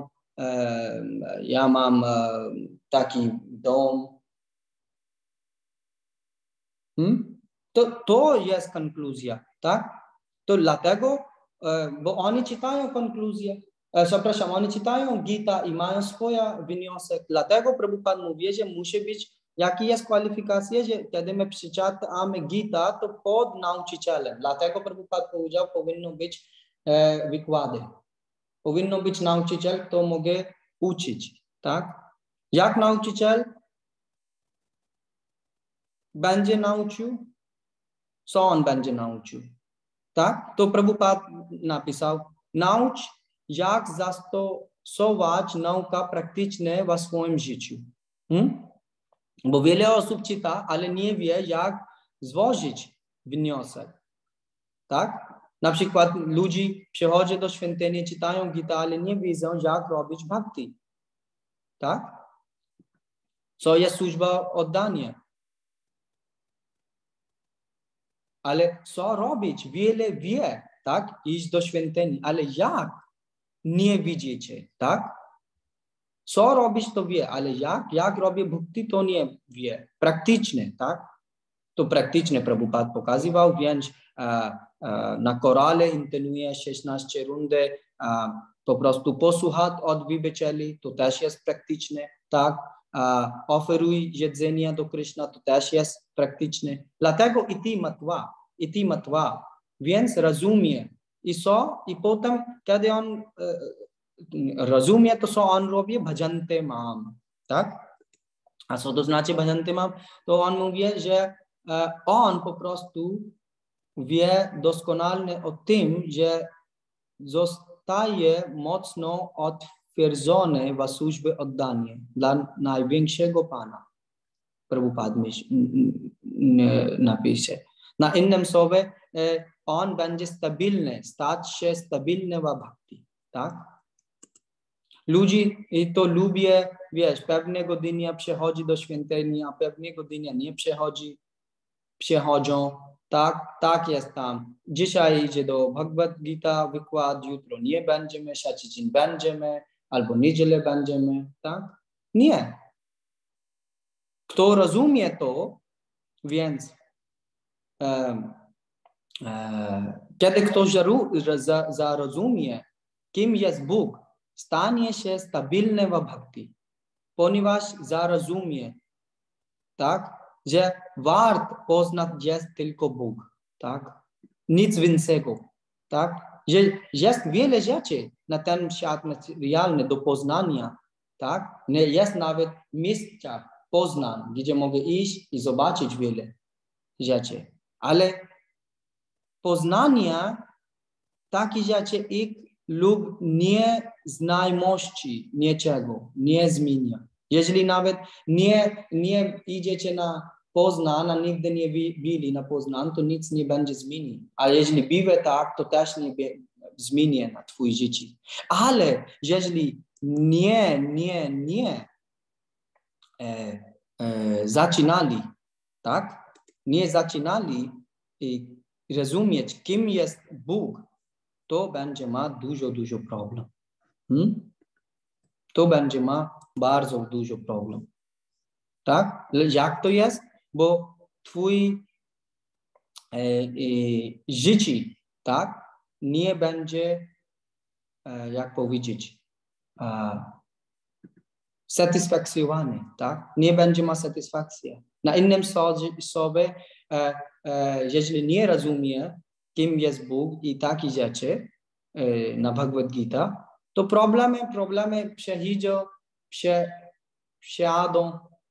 ja mam taki dom. To jest konkluzja, tak? To dlatego, bo oni czytają konkluzję. Przepraszam, oni czytają Gita i mają swój wniosek. Dlatego Prabhupada mówi, że musi być, jaki jest kwalifikacja, że kiedy my przeczytamy Gita, to pod nauczycielem. Dlatego Prabhupada powiedział, powinno być wykłady. Powinno być nauczyciel, kto może uczyć. Tak? Jak nauczyciel będzie nauczył? Co on będzie nauczył? Tak? To Prabhupada napisał, naucz, jak zastosować naukę praktyczną w swoim życiu. Bo wiele osób czyta, ale nie wie, jak złożyć wniosek. Tak? Na przykład ludzie przychodzą do świątyni, czytają Gita, ale nie wiedzą, jak robić bhakti. Tak? Co jest służba oddania. Ale co robić? Wiele wie, tak? Iść do świątyni, ale jak? Nie widzicie, tak? Co robić, to wie, ale jak robię bhakti, to nie wie. Praktyczne, tak? To praktyczne Prabhupada pokazywał, więc na korale intonuje 16 rundy, po prostu posłuchać od wielbicieli, to też jest praktyczne, tak? Oferuj jedzenie do Krishna, to też jest praktyczne. Dlatego iti matwa, więc rozumie. I potem, kiedy on rozumie to, co on robi, bhajante mam. Tak? A co to znaczy bhajante mam? To on mówi, że on po prostu wie doskonale o tym, że zostaje mocno otwierdzony w służbie oddania dla największego Pana. Prabhupada napisze. Na innym słowie, on będzie stabilny, stać się stabilny w bhakti. Tak? Ludzie to lubią, wiesz, pewnego dnia przychodzi do świątyni, a pewnego dnia nie przychodzą. Tak jest tam. Dzisiaj idzie do Bhagavad Gita wykład, jutro nie będziemy, trzeci dzień będziemy, albo niedzielę będziemy. Tak? Nie. Kto rozumie to, więc kiedy ktoś zrozumie, kim jest Bóg, stanie się stabilny w bhakti, ponieważ zrozumie, tak, że wart poznać jest tylko Bóg, tak, nic więcej, tak, że jest wiele rzeczy na ten świat materialny do poznania, tak, jest nawet miejsca Poznań, gdzie mogę iść i zobaczyć wiele rzeczy, ale poznania takie rzeczy lub nieznajomości niczego nie zmienia. Jeżeli nawet nie idziecie na Poznań, a nigdy nie byli na Poznań, to nic nie będzie zmienić. A jeżeli bywa tak, to też nie zmieni na twój życie. Ale jeżeli nie zaczynali, tak? Nie zaczynali i rozumieć, kim jest Bóg, to będzie ma dużo problem. To będzie ma bardzo dużo problem. Tak? Jak to jest? Bo twój życie, tak? Nie będzie, jak powiedzieć, satysfakcjonowany, tak? Nie będzie ma satysfakcji. Na innym słowie, jeżeli nie rozumie, kim jest Bóg i takie rzeczy na Bhagavad Gita, to problemy przejadą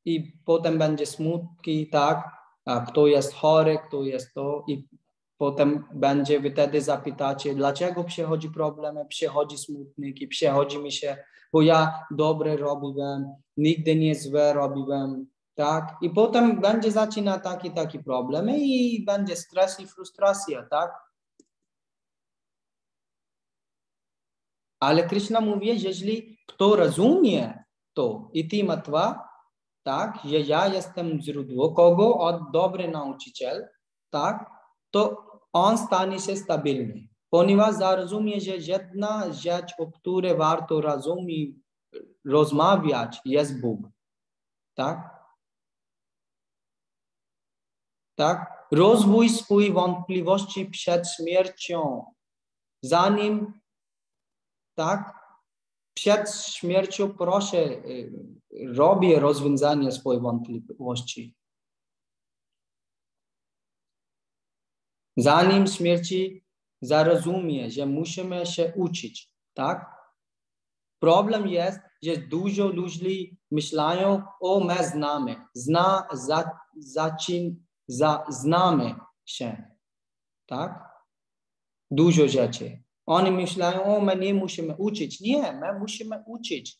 i potem będzie smutki, tak? A kto jest chory, kto jest to i potem będzie, wy wtedy zapytacie, dlaczego przychodzi problemy, przychodzi smutniki, przychodzi mi się, bo ja dobre robiłem, nigdy nie złe robiłem, tak? I potem będzie zaczyna taki problemy i będzie stres i frustracja, tak? Ale Krishna mówi, jeżeli kto rozumie to i ty matwa, tak, że ja jestem źródło, kogo od dobry nauczyciel, tak, to on stanie się stabilny. Ponieważ zrozumie, że jedna rzecz, o której warto rozmawiać, jest Bóg. Tak? Tak? Rozwój swojej wątpliwości przed śmiercią. Zanim, tak, przed śmiercią proszę, robię rozwiązanie swojej wątpliwości. Zanim śmierci zrozumie, że musimy się uczyć, tak? Problem jest, że dużo ludzi myślają, o my znamy, znamy się, tak? Dużo rzeczy. Oni myślają, o my nie musimy uczyć. Nie, my musimy uczyć.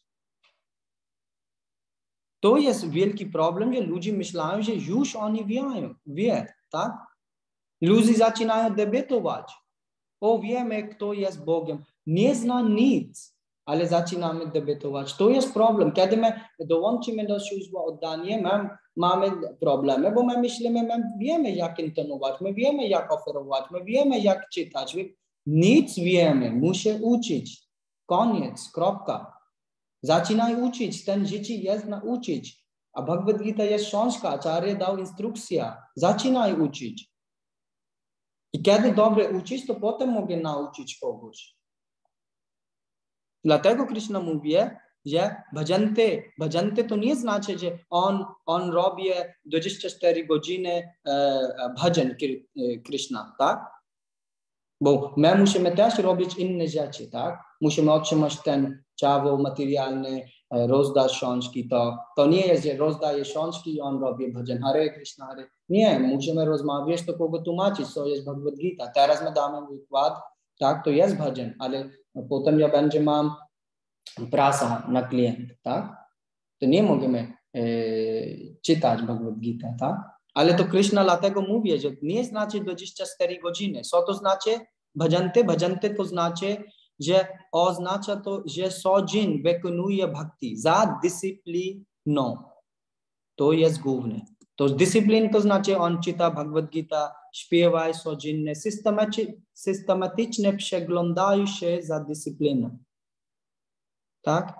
To jest wielki problem, że ludzie myślają, że już oni wie, tak? Ludzie zaczynają debatować. O, wiemy, kto jest Bogiem. Nie zna nic, ale zaczynamy debatować. To jest problem. Kiedy my dołączymy do służby oddania, mamy problemy, bo my myślimy, my wiemy, jak intonować, my wiemy, jak oferować, my wiemy, jak czytać. Nic wiemy, muszę uczyć. Koniec, kropka. Zaczynaj uczyć, ten życie jest nauczyć. A Bhagavad Gita jest książka, Acharya dał instrukcja. Zaczynaj uczyć. I kiedy dobrze uczysz, to potem mogę nauczyć kogoś. Dlatego Krishna mówi, że bhajante to nie znaczy, że on robi 24 godziny bhajan Krishna, tak? Bo my musimy też robić inne rzeczy, tak? Musimy otrzymać ten ciało materialny, rozdać książki. To nie jest, że rozdaje książki i on robi bhajan Hare Krishna, Hare. Nie, musimy rozmawiać, to kogo tłumaczyć, co jest Bhagavad Gita. Teraz my damy wykład, tak, to jest bhajan, ale potem ja mam prasa na klient, tak? To nie możemy czytać Bhagavad Gita, tak? Ale to Krishna dlatego mówi, że nie znaczy 24 godziny. Co to znaczy? Bhajante? Bhajante to znaczy, że oznacza to, że codziennie wykonuje bhakti za dyscypliną. To jest główne. To dyscyplin to znaczy, on czyta Bhagavad Gita, śpiewa codziennie, systematycznie przeglądają się za dyscypliną. Tak?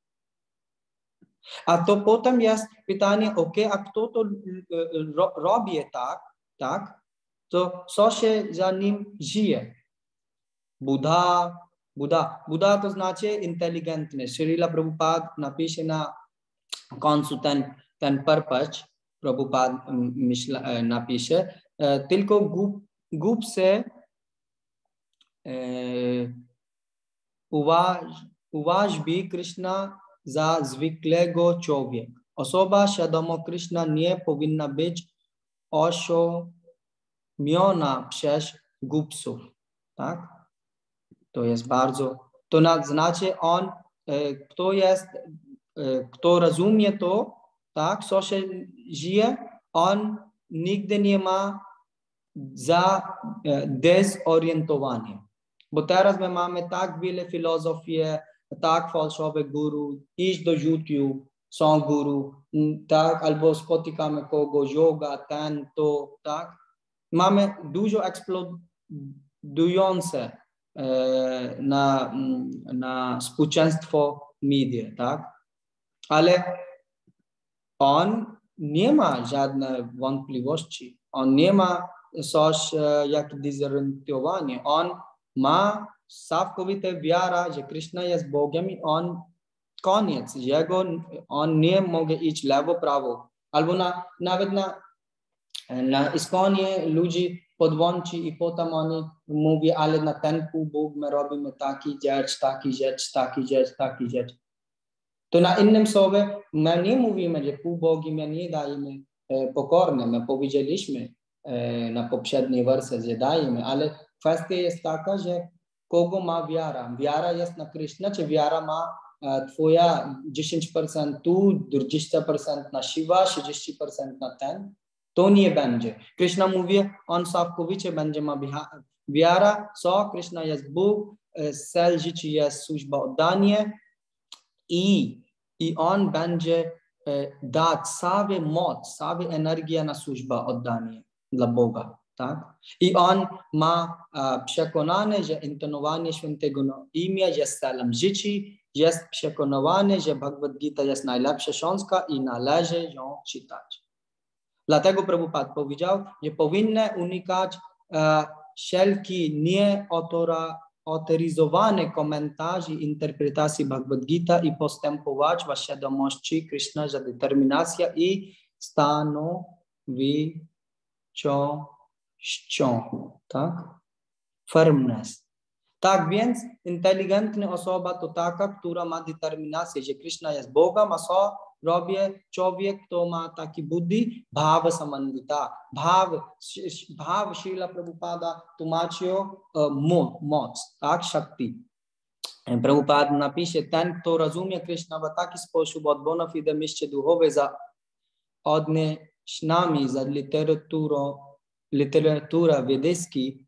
A to potem jest pytanie, a kto to robi tak? To co się za nim żyje? Buddha to znaczy inteligentny. Srila Prabhupada napisze na końcu ten purpose, Prabhupada napisze, tylko głupcy uważbi Krishna za zwykłego człowieka. Osoba świadoma Krishna nie powinna być oszołomiona przez głupców. Tak? To jest bardzo... To znaczy on, kto rozumie to, tak, co się żyje, on nigdy nie ma dezorientowania. Bo teraz my mamy tak wiele filozofii, tak fałszywe guru, iść do YouTube, są guru, tak, albo spotykamy kogoś, yoga, to, tak. Mamy dużo eksplodujące na społeczeństwo media, tak. Ale on nie ma żadnej wątpliwości, on nie ma coś jak dezorientowanie, on ma całkowitą wiarę, że Krishna jest Bogiem i on koniec, on nie może iść lewo, prawo. Albo nawet na Iskonie ludzi podłączy i potem oni mówią, ale na ten Bóg my robimy taki rzecz. To na innym słowie, my nie mówimy, że półbogi my nie dajemy pokorne, my powiedzieliśmy na poprzedniej wersji, że dajemy, ale kwestia jest taka, że kogo ma wiara? Wiara jest na Krishna, czy wiara ma twoja 10% tu, 20% na Shiva, 60% na ten? To nie będzie. Krishna mówi, on całkowicie będzie ma wiara, co? Krishna jest Bóg, cel życia jest służba oddanie i on będzie dać całą moc, całą energię na służbę oddanie dla Boga. Tak? I on ma przekonanie, że intonowanie świętego imienia jest celem życia, jest przekonany, że Bhagavad Gita jest najlepsza książka i należy ją czytać. Dlatego Prabhupada powiedział, że powinny unikać wszelkie nieautoryzowane komentarze i interpretacji Bhagavad Gita i postępować w świadomości Krishna, że determinacja i stanowiskością, tak? Firmness. Tak więc inteligentna osoba to taka, która ma determinację, że Krishna jest Bogiem, a co robi człowiek, kto ma taki buddhi, bhava samandita. Bhava Srila Prabhupada tłumaczył moc, tak, shakti. Prabhupada napisze, ten, kto rozumie Krishna w taki sposób od bona fide myśli duchowej za odnieśnami, za literatura wiedyjski,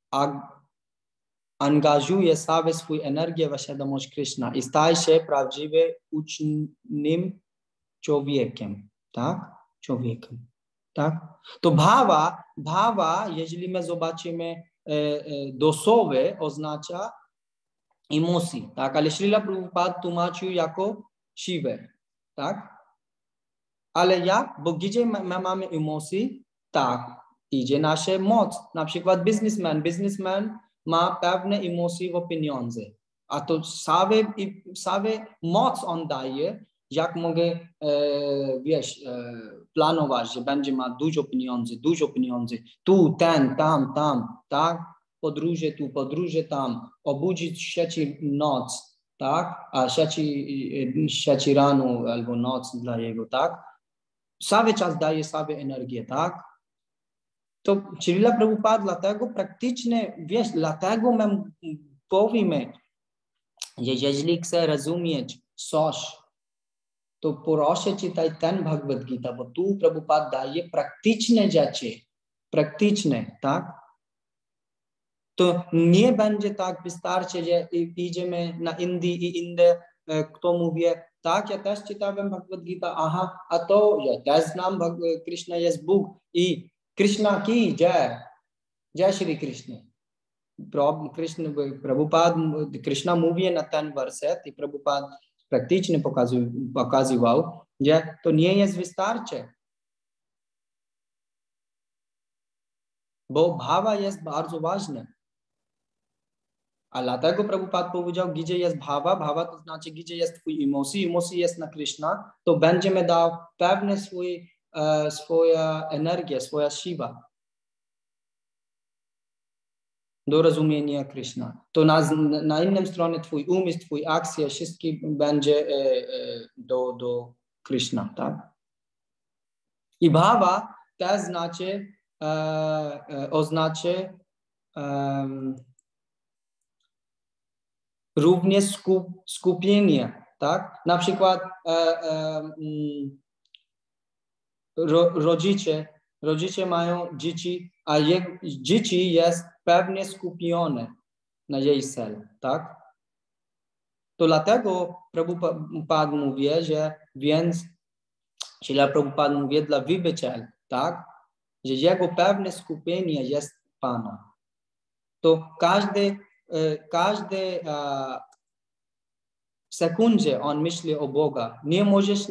angażuje całą swoją energię w świadomość Krishna i staje się prawdziwym ucznym człowiekiem, tak? Człowiekiem, tak? To bhava, jeżeli my zobaczymy dosłownie, oznacza emocje, tak? Ale Srila Prabhupada tłumaczył jako siłę, tak? Ale jak? Bo gdzie my mamy emocje? Tak, idzie nasza moc. Na przykład biznesmen ma pewne emocje w pieniądze. A to całe moc on daje, jak mogę, planować, że będzie ma dużo pieniędzy, tu, ten, tam, tak? Podróże tu, podróże tam, obudzić trzeci noc, tak? A trzeci rano albo noc dla jego, tak? Cały czas daje całą energię, tak? To Srila Prabhupada dlatego praktycznie, dlatego my powiemy, że jeżeli chce rozumieć coś, to proszę czytaj ten Bhagavad Gita, bo tu Prabhupada daje praktyczne rzeczy, praktyczne, tak? To nie będzie tak wystarczy, że idziemy na Indię, kto mówi, tak, ja też czytałem Bhagavad Gita, aha, a to ja też znam, Krishna jest Bóg i Krishna ki jai, jai Shri Krishna. Krishna mówi na ten werset i Prabhupada praktycznie pokazywał, że to nie jest wystarczy. Bo bhava jest bardzo ważne. A dlatego Prabhupada powiedział, gdzie jest bhava, bhava to znaczy, gdzie jest twój emocje jest na Krishna, to będziemy dał pewne swoja energia, swoja siła do rozumienia Krishna. To na innej stronie twój umysł, twój akcja, wszystkie będzie do Krishna, tak? I bhava też znaczy, oznacza również skupienie, tak? Na przykład rodzice mają dzieci, a dzieci jest pewnie skupione na jej cel, tak? To dlatego Prabhupada mówi, że więc Srila Prabhupada mówi dla wybiciel, tak? Że jego pewne skupienie jest Pana. To każdy sekundzie on myśli o Boga. Nie możesz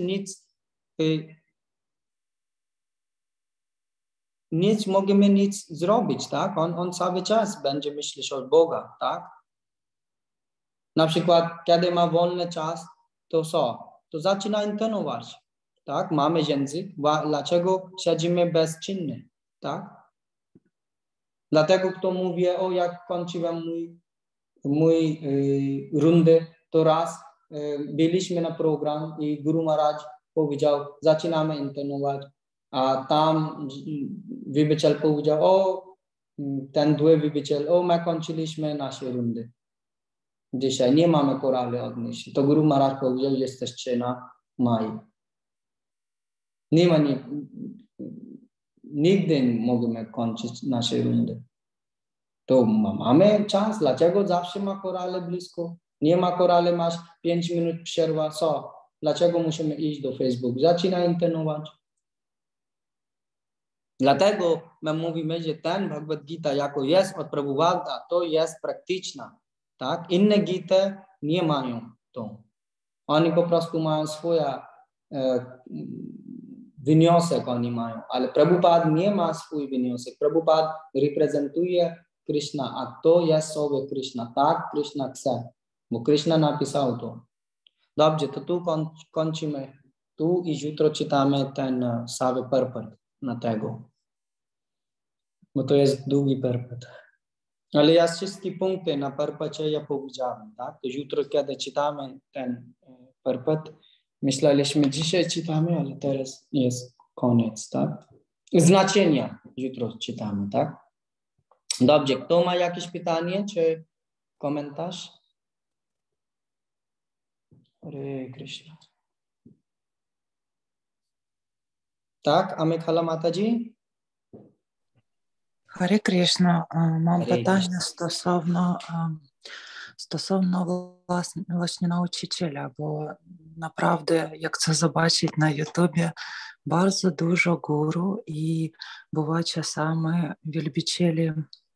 możemy nic zrobić, tak? On cały czas będzie myśleć o Boga, tak? Na przykład, kiedy ma wolny czas, to co? To zaczyna intonować, tak? Mamy język, dlaczego siedzimy bezczynnie, tak? Dlatego kto mówi, jak kończyłem mój rundy, to raz byliśmy na program i Guru Maharaj powiedział, zaczynamy intonować, a tam wybiciel powiedział, ten dwie wybiciel, my kończyliśmy nasze rundy. Dzisiaj nie mamy korale odnieść. To Guru Maharaj powiedział, jesteście na maj. Nie ma nigdy nie możemy kończyć nasze rundy. To mamy czas, dlaczego zawsze ma korale blisko? Nie ma korale, masz 5 minut przerwa, co? Dlaczego musimy iść do Facebooku? Zaczyna intonować. Dlatego my mówimy, że ten Bhagavad Gita jako jest od Prabhupada, to jest praktyczna. Tak? Inne Gity nie mają to. Oni po prostu mają swoje wniosek, oni mają, ale Prabhupada nie ma swój wniosek. Prabhupada reprezentuje Krishna, a to jest sobie Krishna. Tak, Krishna chce, bo Krishna napisał to. Dobrze, to tu kończymy. Tu i jutro czytamy ten cały perpet na tego. Bo to jest długi perpet. Ale ja wszystkie punkty na perpecie ja powiedziałem, tak? To jutro, kiedy czytamy ten perpet, myśleliśmy, dzisiaj czytamy, ale teraz jest koniec, tak? Znaczenia jutro czytamy, tak? Dobrze, kto ma jakieś pytanie czy komentarz? Hare Krishna. Tak, Amikhala Mataji? Hare Krishna, mam Hare питання Krishna. стосовно власне nauczyciela, bo naprawdę, jak chcę zobaczyć na YouTubie, bardzo dużo guru i bywa czasami wielbicieli,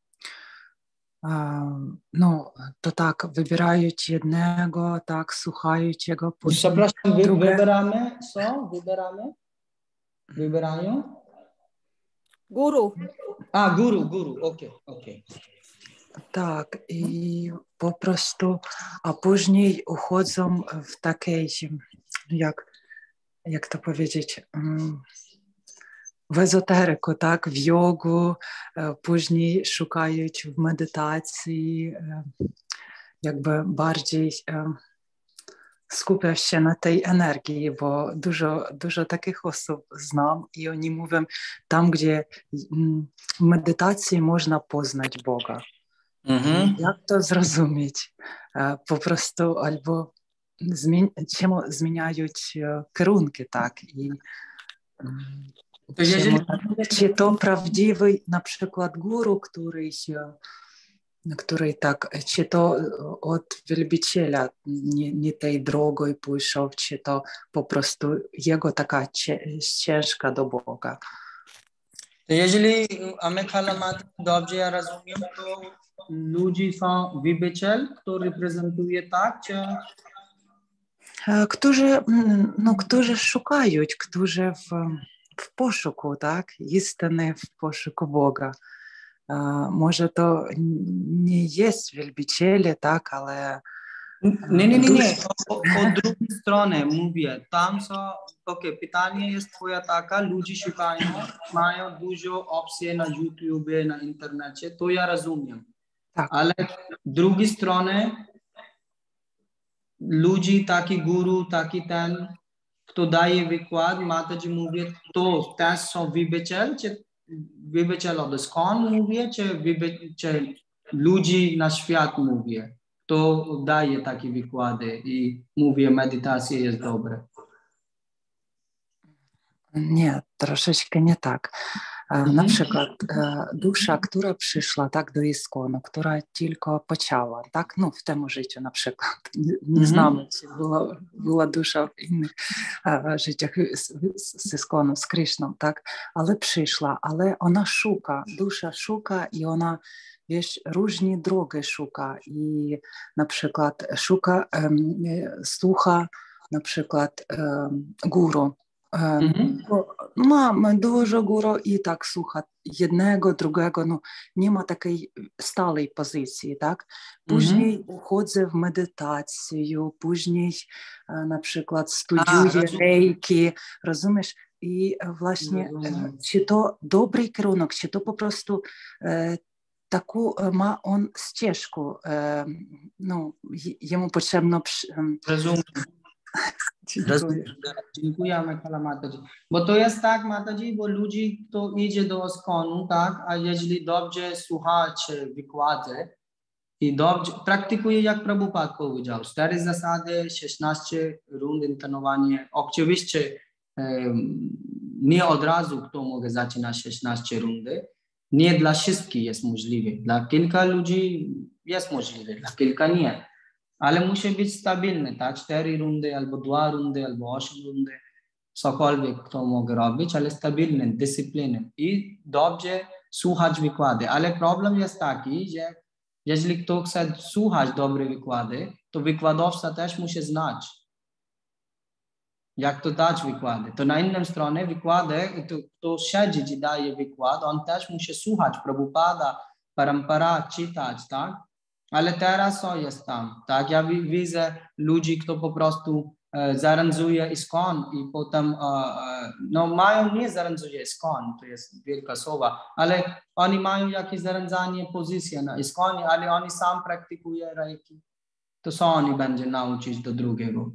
no, to tak, wybierają jednego, tak, słuchają jego, później Przepraszam, drugie. wybieramy, co? Wybieramy? Wybierają? Guru. A, guru, okej. Tak, i po prostu, a później uchodzą w takiej, jak to powiedzieć, w ezoteryku, tak, w jogu, później szukają w medytacji, jakby bardziej skupiają się na tej energii, bo dużo takich osób znam i oni mówią, tam gdzie w medytacji można poznać Boga. Jak to zrozumieć? Po prostu albo czemu zmieniają kierunki, tak? I czy to prawdziwy na przykład guru, który tak, czy to od wielbiciela nie tej drogą pójшов, czy to po prostu jego taka ścieżka do Boga? Jeżeli Amikhala Mataji dobrze ja rozumiem, to ludzie są wybiciel, który reprezentuje tak, czy... Którzy szukają, którzy w poszuku, tak, istny w poszuku Boga. Może to nie jest wielbiciele, tak, ale... Nie. Od drugiej strony mówię, tam są, pytanie jest twoja taka, ludzie szukają, mają dużo opcji na YouTube, na internecie, to ja rozumiem. Tak. Ale z drugiej strony ludzi, taki guru, taki ten, kto daje wykład, Mataji mówi, to też są wybiciel, czy wybiciel od ISKCON mówię, czy ludzi na świat mówię. To daje takie wykłady i mówię, medytacja jest dobra. Nie, troszeczkę nie tak. Na przykład dusza, która przyszła tak do ISKCONu, która tylko poczęła, tak, no w tym życiu na przykład, nie znamy, czy była dusza w innych życiach z ISKCONu, z Krishną, tak, ale przyszła, ale ona szuka, dusza szuka i ona, wiesz, różne drogi szuka i na przykład szuka, słucha na przykład guru. Mamy dużo guru i tak słucha jednego, drugiego, no nie ma takiej stałej pozycji, tak? Później uchodzę w medytację, później na przykład studiuję reiki, rozumiesz? I właśnie, czy to dobry kierunek, czy to po prostu taką ma on ścieżkę. No, jemu potrzebno... Rozumiem. Dziękujemy, Mataji. Bo to jest tak, Mataji, bo ludzi, kto idzie do Iskonu, tak, a jeżeli dobrze słuchać wykłady i dobrze praktykuje, jak Prabhupada powiedział, 4 zasady, 16 rund intonowanie. Oczywiście nie od razu kto może zaczynać 16 rundy. Nie dla wszystkich jest możliwe. Dla kilka ludzi jest możliwe, dla kilka nie. Ale musi być stabilny, tak? 4 rundy, albo 2 rundy, albo 8 rundy. Cokolwiek kto może robić, ale stabilny, dyscypliny. I dobrze słuchać wykłady. Ale problem jest taki, że jeżeli kto chce słuchać dobre wykłady, to wykładowca też musi znać, jak to dać wykłady. To na inną stronę wykłady, kto siedzi i daje wykład, on też musi słuchać Prabhupada, Parampara, czytać, tak? Ale teraz co jest tam, tak? Ja widzę ludzi, kto po prostu zarędzuje Iskon i potem, no mają, nie zarędzuje Iskon, to jest wielka słowa, ale oni mają jakieś zarędzanie, pozycję na Iskonie, ale oni sam praktykują Reiki. To co oni będzie nauczyć do drugiego?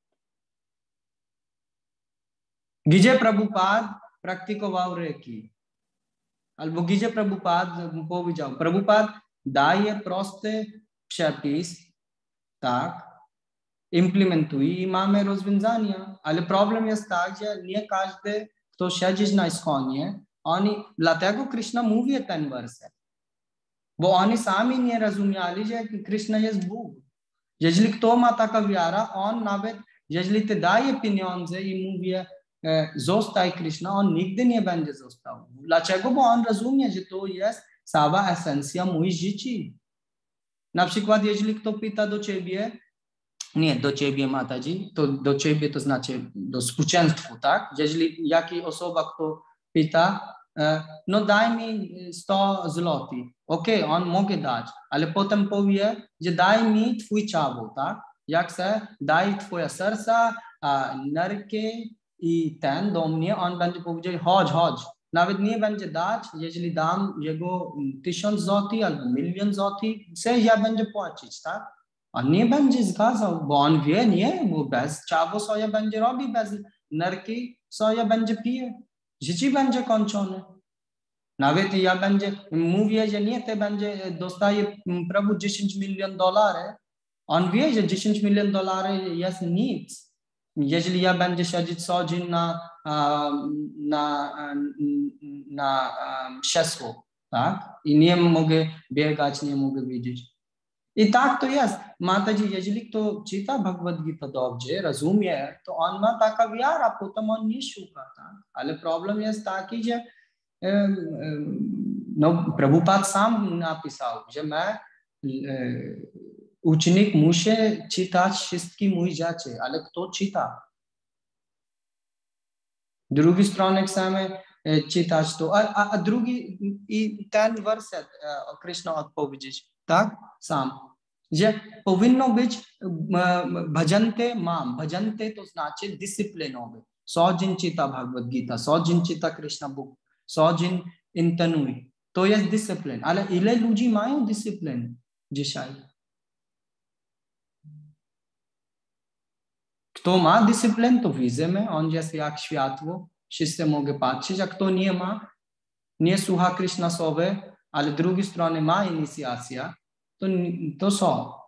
Gdzie Prabhupada praktykował Reiki? Albo gdzie Prabhupada powiedział? Prabhupada daje prosty przepis, tak, implementuje i mamy rozwiązania. Ale problem jest taki, że nie każdy, kto siedzi na Iskonie, dlatego Krishna mówi ten werset. Bo oni sami nie rozumieli, że Krishna jest Bóg. Jeżeli kto ma taka wiara, on nawet, jeżeli ty daje pieniądze i mówi, zostaj Krishna, on nigdy nie będzie został. Dlaczego? Bo on rozumie, że to jest cała esencja mojej życia. Na przykład, jeżeli kto pyta do ciebie, nie do ciebie, Mataji, to do ciebie to znaczy do społeczeństwa, tak? Jeżeli jakaś osoba, kto pyta, no daj mi 100 złotych. Okej, on może dać, ale potem powie, że daj mi twój ciało, tak? Jak se, daj twoje serce, nerki i ten do mnie, on będzie powiedział, chodź. Nawet nie będzie dać, jeżeli dam jego 1000 złotych albo 1 000 000 złotych, ja będzie płacić, tak? On nie będzie zgadzał, bo on wie, nie, bo bez ciało co ja będzie robić, bez nerki co ja będzie pije. Życie będzie kończone. Nawet ja mówię, że nie, te będzie dostaje prawie 10 milionów dolarów. On wie, że 10 milionów dolarów jest nic. Jeżeli ja będę siedzieć co dzień na krzesło, tak? I nie mogę biegać, nie mogę widzieć. I tak to jest. Mataji, jeżeli kto czyta Bhagavad Gita dobrze, rozumie, to on ma taka wiara, potem on nie szuka, tak? Ale problem jest taki, że no, Prabhupada sam napisał, że ucznik musi czytać wszystkie moje rzeczy, ale kto czyta? Z drugiej strony chcemy czytać to, a drugi i ten werset Krishna odpowiedzieć, tak? Sam. Że powinno być bhajante mam. Bhajante to znaczy dyscyplinowy. Codziennie czyta Bhagavad Gita, codziennie czyta Krishna Book, codziennie intonuje. To jest dyscyplin. Ale ile ludzi mają dyscyplin dzisiaj? Kto ma dyscyplin, to widzimy, on jest jak światło, wszyscy mogą patrzeć, a kto nie ma, nie słucha Krishna słowy, ale z drugiej strony ma inicjację, to co?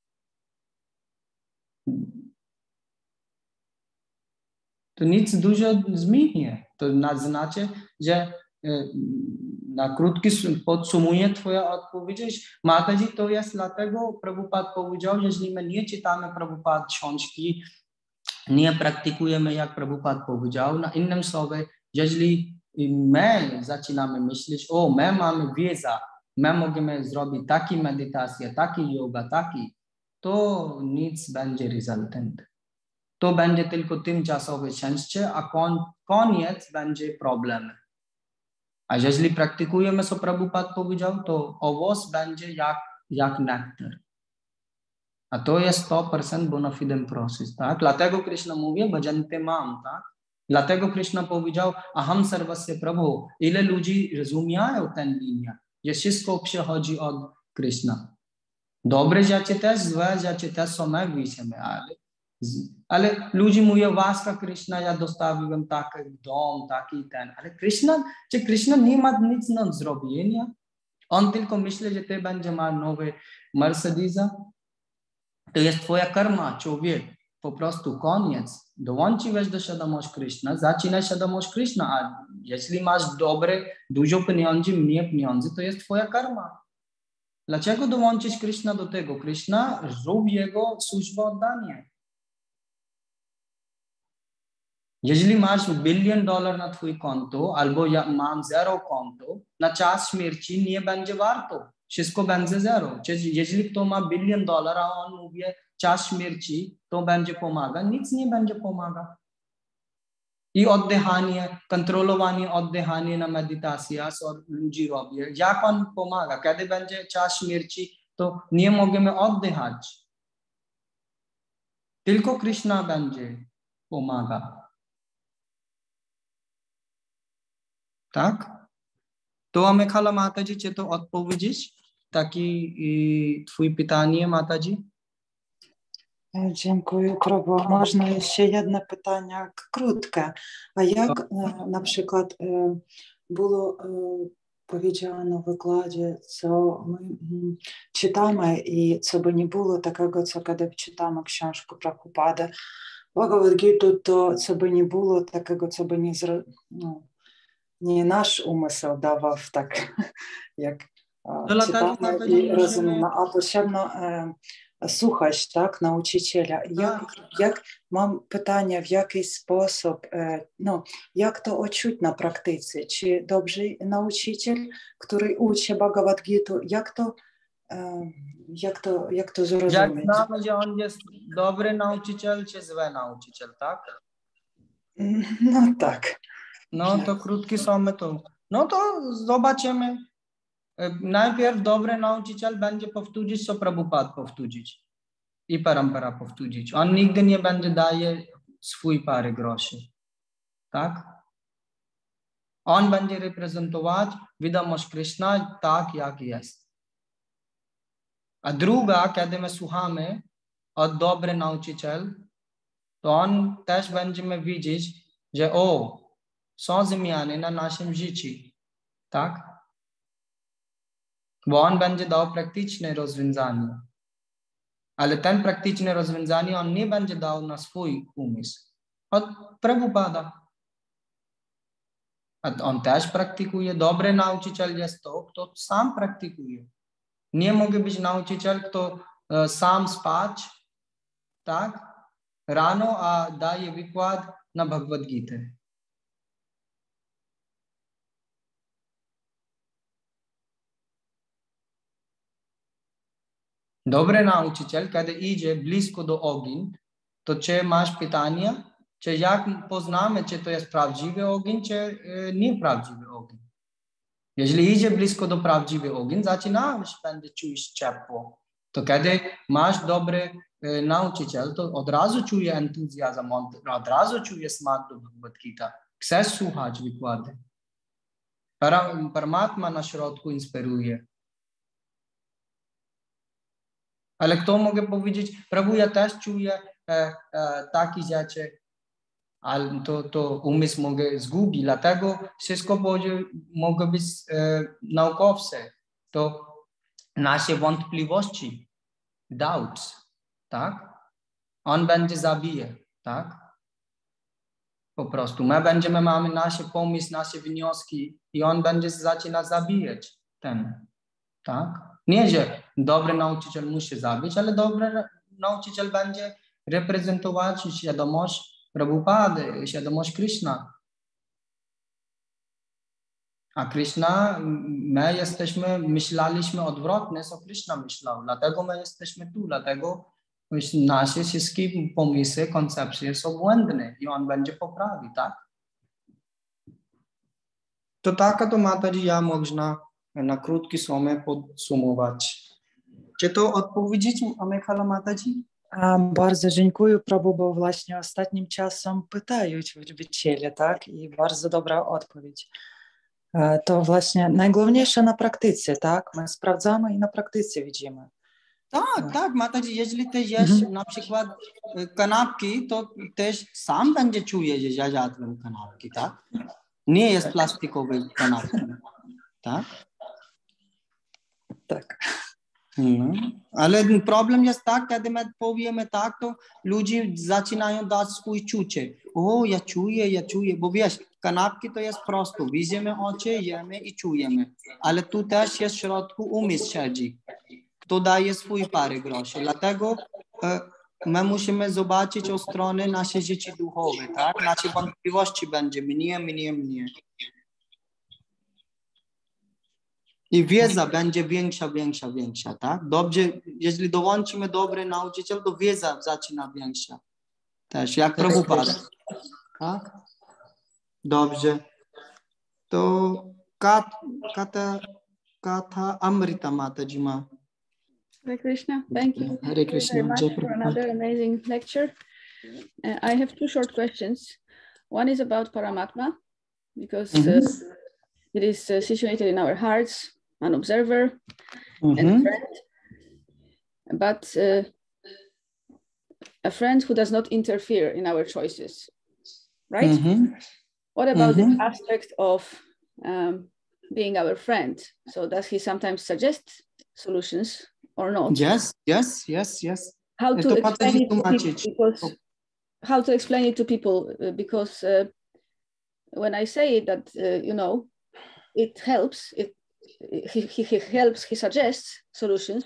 To nic dużo zmieni. To znaczy, że na krótki podsumuję twoja odpowiedź. Mataji, to jest dlatego Prabhupada powiedział, jeżeli my nie czytamy Prabhupada książki, nie praktykujemy, jak Prabhupada powiedział. Na innym słowie, jeżeli my zaczynamy myśleć, my mamy wiedzę, my możemy zrobić takie medytacje, takie yoga, to nic będzie rezultantem. To będzie tylko tymczasowe szczęście, a koniec będzie problem. A jeżeli praktykujemy, co Prabhupada powiedział, to owoc będzie jak nektar. A to jest 100% bona fide proces, tak? Dlatego Krishna mówi, bhajante mam, tak? Dlatego Krishna powiedział, aham sarvasya prabhu. Ile ludzi rozumieją tę linię? że wszystko przychodzi od Krishna. Dobre rzeczy też, złe rzeczy też są najwyższe, ale ludzie mówią, łaska Krishna, ja dostawiłem taki dom, taki ten, ale Krishna nie ma nic do zrobienia. On tylko myśli, że ty będzie miał nowy Mercedesa. To jest twoja karma, człowiek. Po prostu koniec. Dołączyłeś do świadomości Krishna, zaczynaj świadomość Krishna, a jeśli masz dobre, dużo pieniędzy, mniej pieniędzy, to jest twoja karma. Dlaczego dołączyć Krishna do tego? Krishna, zrób jego służbę oddanie. Jeżeli masz $1 billion na twój konto, albo ja mam 0 konto, na czas śmierci nie będzie warto. Wszystko będzie 0. Jeżeli kto ma $1 billion, a on mówi, czas śmierci, to będzie pomaga, nic nie będzie pomaga. I oddychanie, kontrolowanie oddychania na medytacja, co ludzie robią. Jak on pomaga? Kiedy będzie czas śmierci, to nie możemy oddychać. Tylko Krishna będzie pomaga. Tak? To Amekhala Mataji, czy to odpowiedzieć? Taki twój pytanie, Mataji? Dziękuję, Prabhu. Można jeszcze jedno pytanie krótkie. A jak na przykład było powiedziane w wykładzie, co my czytamy i co by nie było takiego, co kiedy czytamy książkę Prabhupada, Bhagavad Gita, to co by nie było takiego, co by nie nasz umysł dawał tak, jak czytamy i rozumiemy, a potrzebno słuchać, tak, nauczyciela. Jak mam pytanie, w jaki sposób, jak to odczuć na praktyce? Czy dobry nauczyciel, który uczy Bhagavad Gita, jak to zrozumieć? Jak znamy, że on jest dobry nauczyciel, czy zły nauczyciel, tak? No tak. No to krótkie są to. No to zobaczymy. Najpierw dobry nauczyciel będzie powtórzyć, co Prabhupada powtórzyć. I parampara powtórzyć. On nigdy nie będzie daje swój parę groszy. Tak? On będzie reprezentować wiadomość Krishna tak, jak jest. A druga, kiedy my słuchamy od dobry nauczyciel, to on też będziemy widzieć, że są zmiany na naszym życiu. Tak? Bo on będzie dał praktyczne rozwiązanie. Ale ten praktyczne rozwiązanie on nie będzie dał na swój umysł. Od Prabhupada. A on też praktykuje. Dobry nauczyciel jest to, kto sam praktykuje. Nie może być nauczyciel, kto sam spać, tak? Rano, a daje wykład na Bhagavad Gita. Dobry nauczyciel, kiedy idzie blisko do ogień, to czy masz pytania, czy jak poznamy, czy to jest prawdziwy ogień, czy nieprawdziwy ogień. Jeżeli idzie blisko do prawdziwy ogień, zaczynasz, będzie czujesz ciepło. To kiedy masz dobry nauczyciel, to od razu czuje entuzjazm, od razu czuje smak do Bhagavad Gita. Chcesz słuchać wykłady. Paramatma na środku inspiruje. Ale kto może powiedzieć, Prabhu, ja też czuję takie rzeczy, ale to umysł mogę zgubić, dlatego wszystko mogą być naukowcy. To nasze wątpliwości, doubts, tak? On będzie zabije, tak? Po prostu. My będziemy mamy nasze pomysły, nasze wnioski i on będzie zaczyna zabijać ten, tak? Nie, że dobry nauczyciel musi zabić, ale dobry nauczyciel będzie reprezentować świadomość Prabhupady, świadomość Krishna. A Krishna, my myśleliśmy odwrotnie, co Krishna myślał. Dlatego my jesteśmy tu, dlatego nasze wszystkie pomysły, koncepcje są błędne i on będzie poprawił, tak? To taka to Mataji ja można na krótki słowie podsumować. Czy to odpowiedzieć, Amekhala Mataji? Bardzo dziękuję, Prabhu, bo właśnie ostatnim czasem pytają wielbiciele, tak? I bardzo dobra odpowiedź. To właśnie najgłówniejsze na praktyce, tak? My sprawdzamy i na praktyce widzimy. Tak, Mataji, jeżeli ty jesz na przykład kanapki, to też sam będzie czuje, że ja jadłem kanapki, tak? Nie jest plastikowy kanapki, tak? Tak. Ale problem jest tak, kiedy my powiemy tak, to ludzie zaczynają dać swój czucie. O, ja czuję, bo wiesz, kanapki to jest prosto. Widzimy oczy, jemy i czujemy. Ale tu też jest w środku umysł siedzi. To daje swój parę groszy. Dlatego my musimy zobaczyć od strony nasze życie duchowe, tak? Nasze wątpliwości będzie mniej. I wiedza będzie większa, tak? Dobrze, jeżeli dołączymy dobry nauczyciel, to wiedza zaczyna większa. Też, jak Prabhupada. Tak? Dobrze. To Katha Amrita Mataji ma. Hare Krishna, thank you. Hare Krishna. Very much for another amazing lecture. I have two short questions. One is about Paramatma, because it is situated in our hearts, an observer and a friend, but a friend who does not interfere in our choices, right? What about the aspect of being our friend? So does he sometimes suggest solutions or not? Yes. How to explain it to people? Because how to explain it to people? Because when I say that, it helps. He helps. He suggests solutions.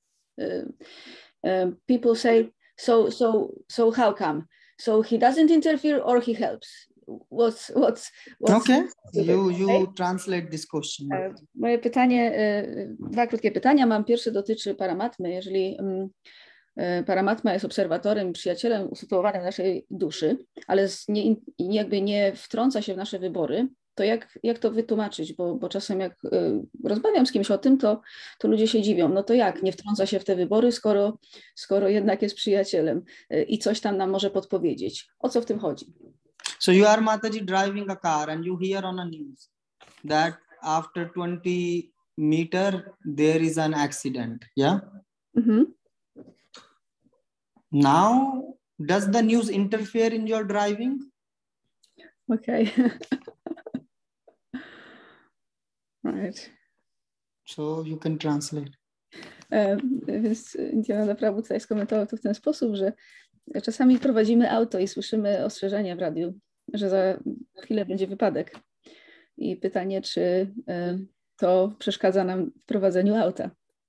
People say, so how come? So he doesn't interfere or he helps? What's okay? You translate this question. Moje pytanie, dwa krótkie pytania mam. Pierwsze dotyczy Paramatmy. Jeżeli Paramatma jest obserwatorem, przyjacielem usytuowanym naszej duszy, ale jakby nie wtrąca się w nasze wybory, to jak to wytłumaczyć? Bo czasem jak rozmawiam z kimś o tym, to ludzie się dziwią. No to jak nie wtrąca się w te wybory, skoro jednak jest przyjacielem i coś tam nam może podpowiedzieć? O co w tym chodzi? So you are Mataji driving a car and you hear on a news that after 20 meters there is an accident. Yeah. Now, does the news interfere in your driving? Okay. Right. So you can translate. Więc Nityananda Prabhu tutaj skomentował to w ten sposób, że czasami prowadzimy auto i słyszymy ostrzeżenia w radiu, że za chwilę będzie wypadek. I pytanie, czy to przeszkadza nam w prowadzeniu auta?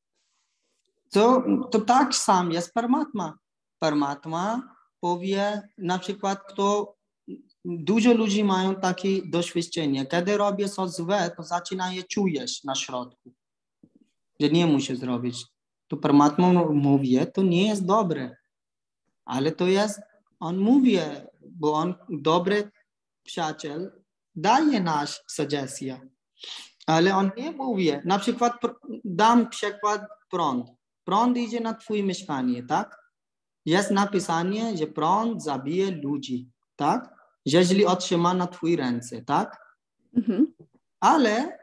To tak sam jest Paramatma. Paramatma powie, na przykład, dużo ludzi mają takie doświadczenie. Kiedy robię coś złe, to zaczyna je czujesz na środku, że nie muszę zrobić. To Paramatma mówi, to nie jest dobre. Ale to jest, on mówi, bo on dobry przyjaciel daje nasz sugestie. Ale on nie mówi. Na przykład dam przykład prąd. Prąd idzie na twoje mieszkanie, tak? Jest napisane, że prąd zabije ludzi, tak? Jeżeli otrzyma na twoje ręce, tak? Ale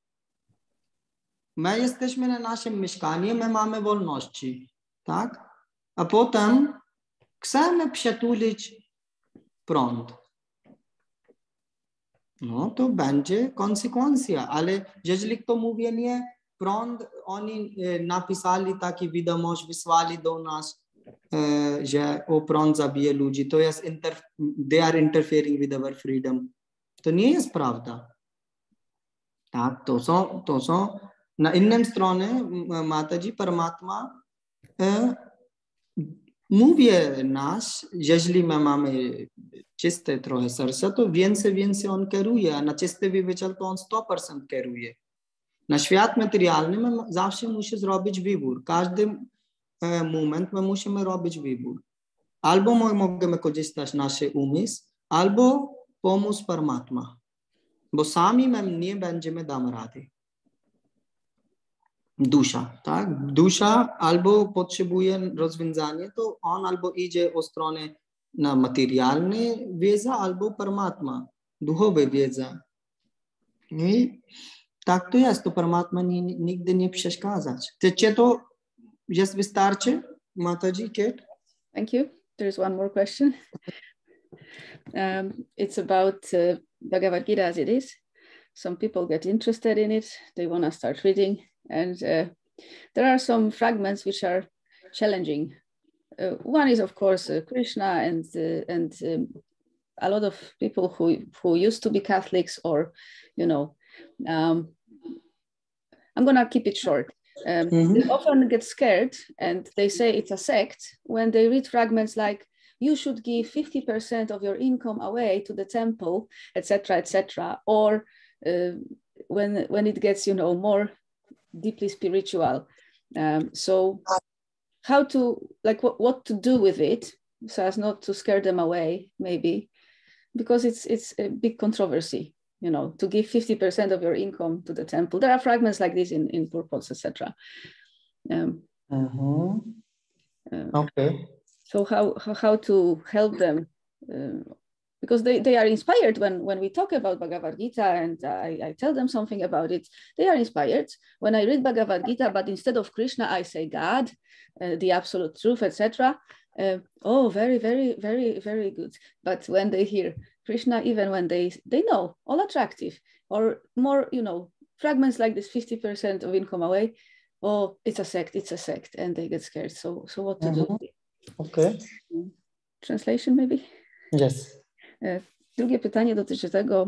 my jesteśmy na naszym mieszkaniu, my mamy wolności, tak? A potem chcemy przytulić prąd. No to będzie konsekwencja, ale jeżeli kto mówi nie, prąd, oni napisali takie wiadomość, wysłali do nas, że prąd zabije ludzi, to jest they are interfering with our freedom. To nie jest prawda. Tak, to są na innej stronie Mataji Paramatma mówi nas, jeżeli my mamy czyste trochę serce, to więcej on kieruje, a na czysty wywieczal to on 100% kieruje. Na świat materialny my zawsze musimy zrobić wybór. Każdy moment my musimy robić wybór. Albo my możemy korzystać z naszej umysłu, albo pomóc Paramatma. Bo sami my nie będziemy dać rady. Dusza, tak? Dusza albo potrzebuje rozwiązania, to on albo idzie o stronę na materialną wiedzę, albo Paramatma, duchowa wiedza. I tak to jest, to Paramatma nigdy nie przeszkadzać. Czy to jest wystarczy, Mataji, Kate? Thank you. There's one more question. It's about Bhagavad Gita as it is. Some people get interested in it. They want to start reading. And there are some fragments which are challenging. One is, of course, Krishna and a lot of people who used to be Catholics or, you know, I'm going to keep it short. They often get scared and they say it's a sect when they read fragments like, you should give 50% of your income away to the temple, etc., etc. Or when it gets, you know, more deeply spiritual. So how to, like, what to do with it so as not to scare them away, maybe, because it's a big controversy, you know, to give 50% of your income to the temple. There are fragments like this in purports, etc. Okay. So how to help them, because they are inspired when we talk about Bhagavad Gita and I tell them something about it. They are inspired when I read Bhagavad Gita, but instead of Krishna, I say God, the absolute truth, etc. Oh, very, very, very, very good. But when they hear Krishna, even when they know, all attractive, or more, you know, fragments like this, 50% of income away, oh, it's a sect, and they get scared. So what to do? Okay. Translation maybe? Yes. Drugie pytanie dotyczy tego,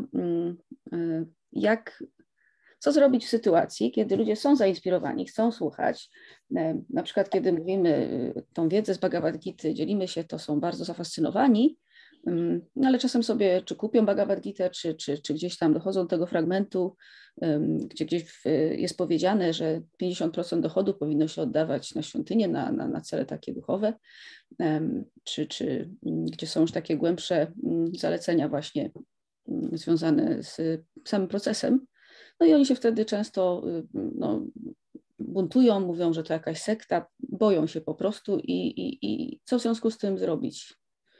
co zrobić w sytuacji, kiedy ludzie są zainspirowani, chcą słuchać. Na przykład, kiedy mówimy tą wiedzę z Bhagavad Gity, dzielimy się, to są bardzo zafascynowani, ale czasem sobie czy kupią Bhagavad Gitę, czy gdzieś tam dochodzą do tego fragmentu, gdzie gdzieś jest powiedziane, że 50% dochodu powinno się oddawać na świątynię, na cele takie duchowe, czy gdzie są już takie głębsze zalecenia właśnie związane z samym procesem. No i oni się wtedy często buntują, mówią, że to jakaś sekta, boją się po prostu i co w związku z tym zrobić?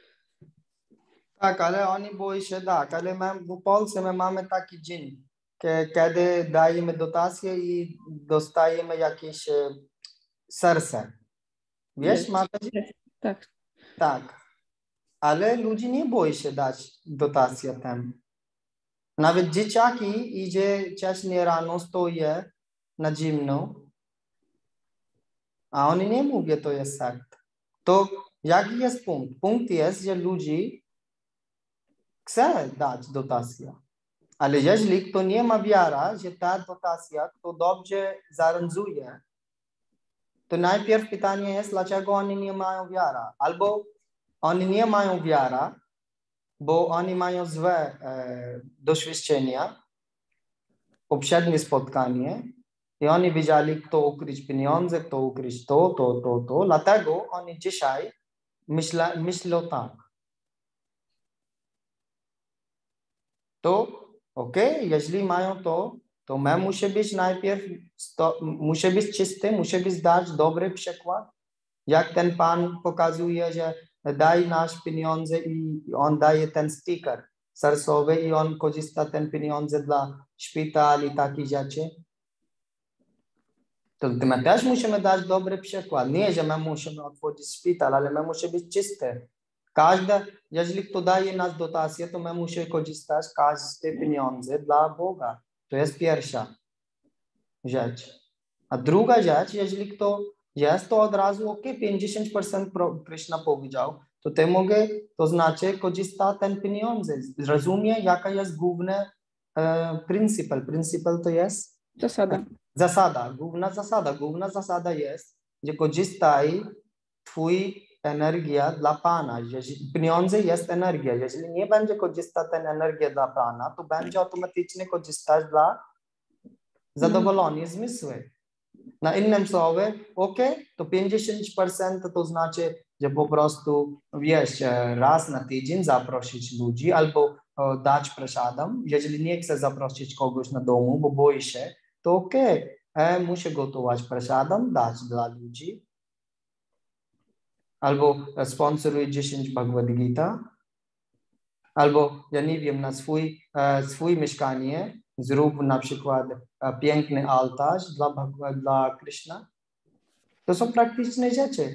Tak, ale oni boją się, tak, ale w Polsce my mamy taki dzień, kiedy dajemy dotację i dostajemy jakieś serce. Wiesz, Mataji? Tak. Tak, ale ludzie nie boją się dać dotację tam. Nawet dzieciaki idzie wcześniej rano, stoje na zimno, a oni nie mówią, to jest sekt. To jaki jest punkt? Punkt jest, że ludzie chcą dać dotację. Ale jeżeli kto nie ma wiary, że ta dotacja, kto dobrze zarządzuje, to najpierw pytanie jest, dlaczego oni nie mają wiary. Albo oni nie mają wiary, bo oni mają złe doświadczenia, poprzednie spotkanie i oni wiedzieli, kto ukryć pieniądze, kto ukryć to. Dlatego oni dzisiaj myślą tak. To okej, jeżeli mają to my musi być najpierw, musi być czysty, musi być dać dobry przykład. Jak ten pan pokazuje, że daj nasz pieniądze i on daje ten sticker sercowy i on korzysta ten pieniądze dla szpitali i takich rzeczy. To my też musimy dać dobry przykład. Nie, że my musimy otworzyć szpital, ale my musimy być czysty. Jeżeli kto daje nas dotację, to my musimy korzystać z tych pieniędzy dla Boga. To jest pierwsza rzecz. A druga rzecz, jeżeli kto jest, to od razu 50% Krishna powiedział, to ty mogę, to znaczy korzysta ten pieniądze. Zrozumie, jaka jest główny pryncypal. Pryncypal to jest? Zasada. Główna zasada jest, że korzystaj twój energia dla Pana. Pieniądze jest energia. Jeżeli nie będzie korzystać ten energia dla Pana, to będzie automatycznie korzystać dla zadowolenia zmysły. Na innym słowie, to 50% to znaczy, że po prostu wiesz, raz na tydzień zaprosić ludzi albo dać prasadam. Jeżeli nie chcę zaprosić kogoś na domu, bo boi się, to muszę gotować prasadam, dać dla ludzi. Albo sponsoruj 10 Bhagavad Gita, Albo, ja nie wiem, na swój mieszkanie zrób na przykład piękny altarz dla Krishna. To są praktyczne rzeczy.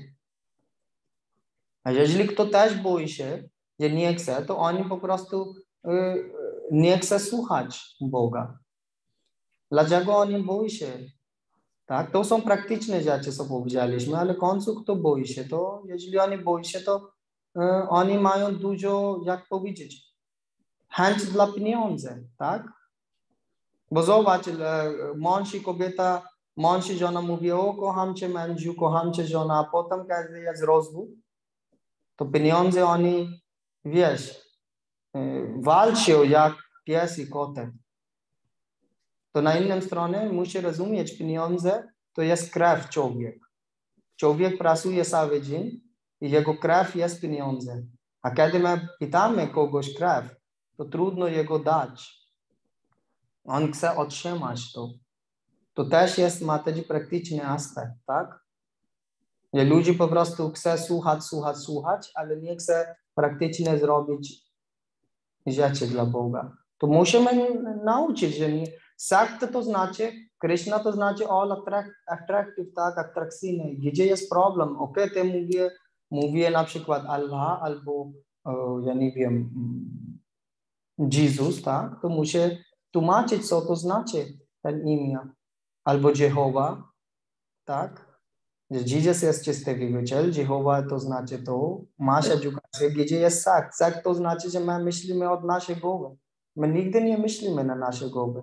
A jeżeli kto też boi się, że nie chce, to oni po prostu nie chce słuchać Boga. Dlaczego oni boją się? Tak? To są praktyczne rzeczy, co powiedzieliśmy, ale w końcu kto boi się, to jeżeli oni boją się, to oni mają dużo, jak powiedzieć, chęć dla pieniędzy, tak? Bo zobacz, mąż i kobieta, mąż i żona mówi, o kocham cię mężu, kocham cię żona, a potem kiedy jest rozwód, to pieniądze oni, wiesz, walczą jak pies i kotek. To na innej stronie musi rozumieć, pieniądze to jest krew człowiek. Człowiek pracuje cały dzień i jego krew jest pieniądze. A kiedy my pytamy kogoś krew, to trudno jego dać. On chce otrzymać to. To też ma taki praktyczny aspekt, tak? Że ludzie po prostu chcą słuchać, ale nie chce praktycznie zrobić rzeczy dla Boga. To musimy nauczyć, że sakta to znaczy, Krishna to znaczy all attractive, tak, atrakcyjny. Gdzie jest problem? Okej, ty mówię na przykład Allah albo, ja nie wiem, Jezus, tak? To muszę tłumaczyć, co to znaczy ten imię. Albo Jehowa, tak? Jezus jest czysty wybawiciel, Jehowa to znaczy to, masz edukację, gdzie jest sakt. Sakt to znaczy, że my myślimy od naszej głowy. My nigdy nie myślimy na nasze głowy.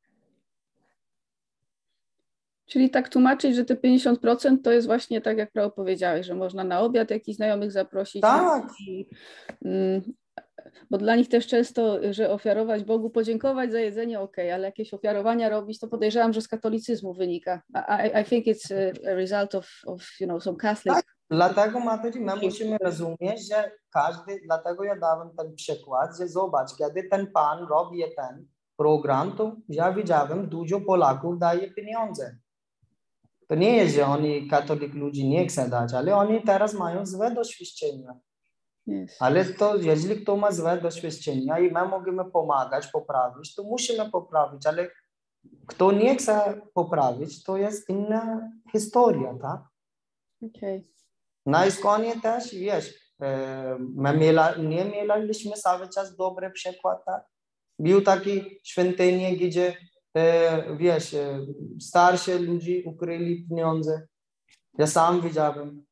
Czyli tak tłumaczyć, że te 50% to jest właśnie tak, jak prawo powiedziałeś, że można na obiad jakichś znajomych zaprosić. Tak. Bo dla nich też często, że ofiarować Bogu, podziękować za jedzenie, ale jakieś ofiarowania robić, to podejrzewam, że z katolicyzmu wynika. I think it's a result of some Catholic. Tak, dlatego my musimy rozumieć, że dlatego ja dałem ten przykład, że zobacz, kiedy ten pan robi ten program, to ja widziałem, dużo Polaków daje pieniądze. To nie jest, że oni, katolik ludzi nie chcą dać, ale oni teraz mają złe doświadczenia. Yes. Ale to, jeżeli kto ma złe doświadczenia i my możemy pomagać, poprawić, to musimy poprawić, ale kto nie chce poprawić, to jest inna historia, tak? Okay. Na koniec też, wiesz, my nie mieliśmy cały czas dobry przykład, tak? Był taki świątynie, gdzie, wiesz, starsi ludzie ukryli pieniądze. Ja sam widziałem.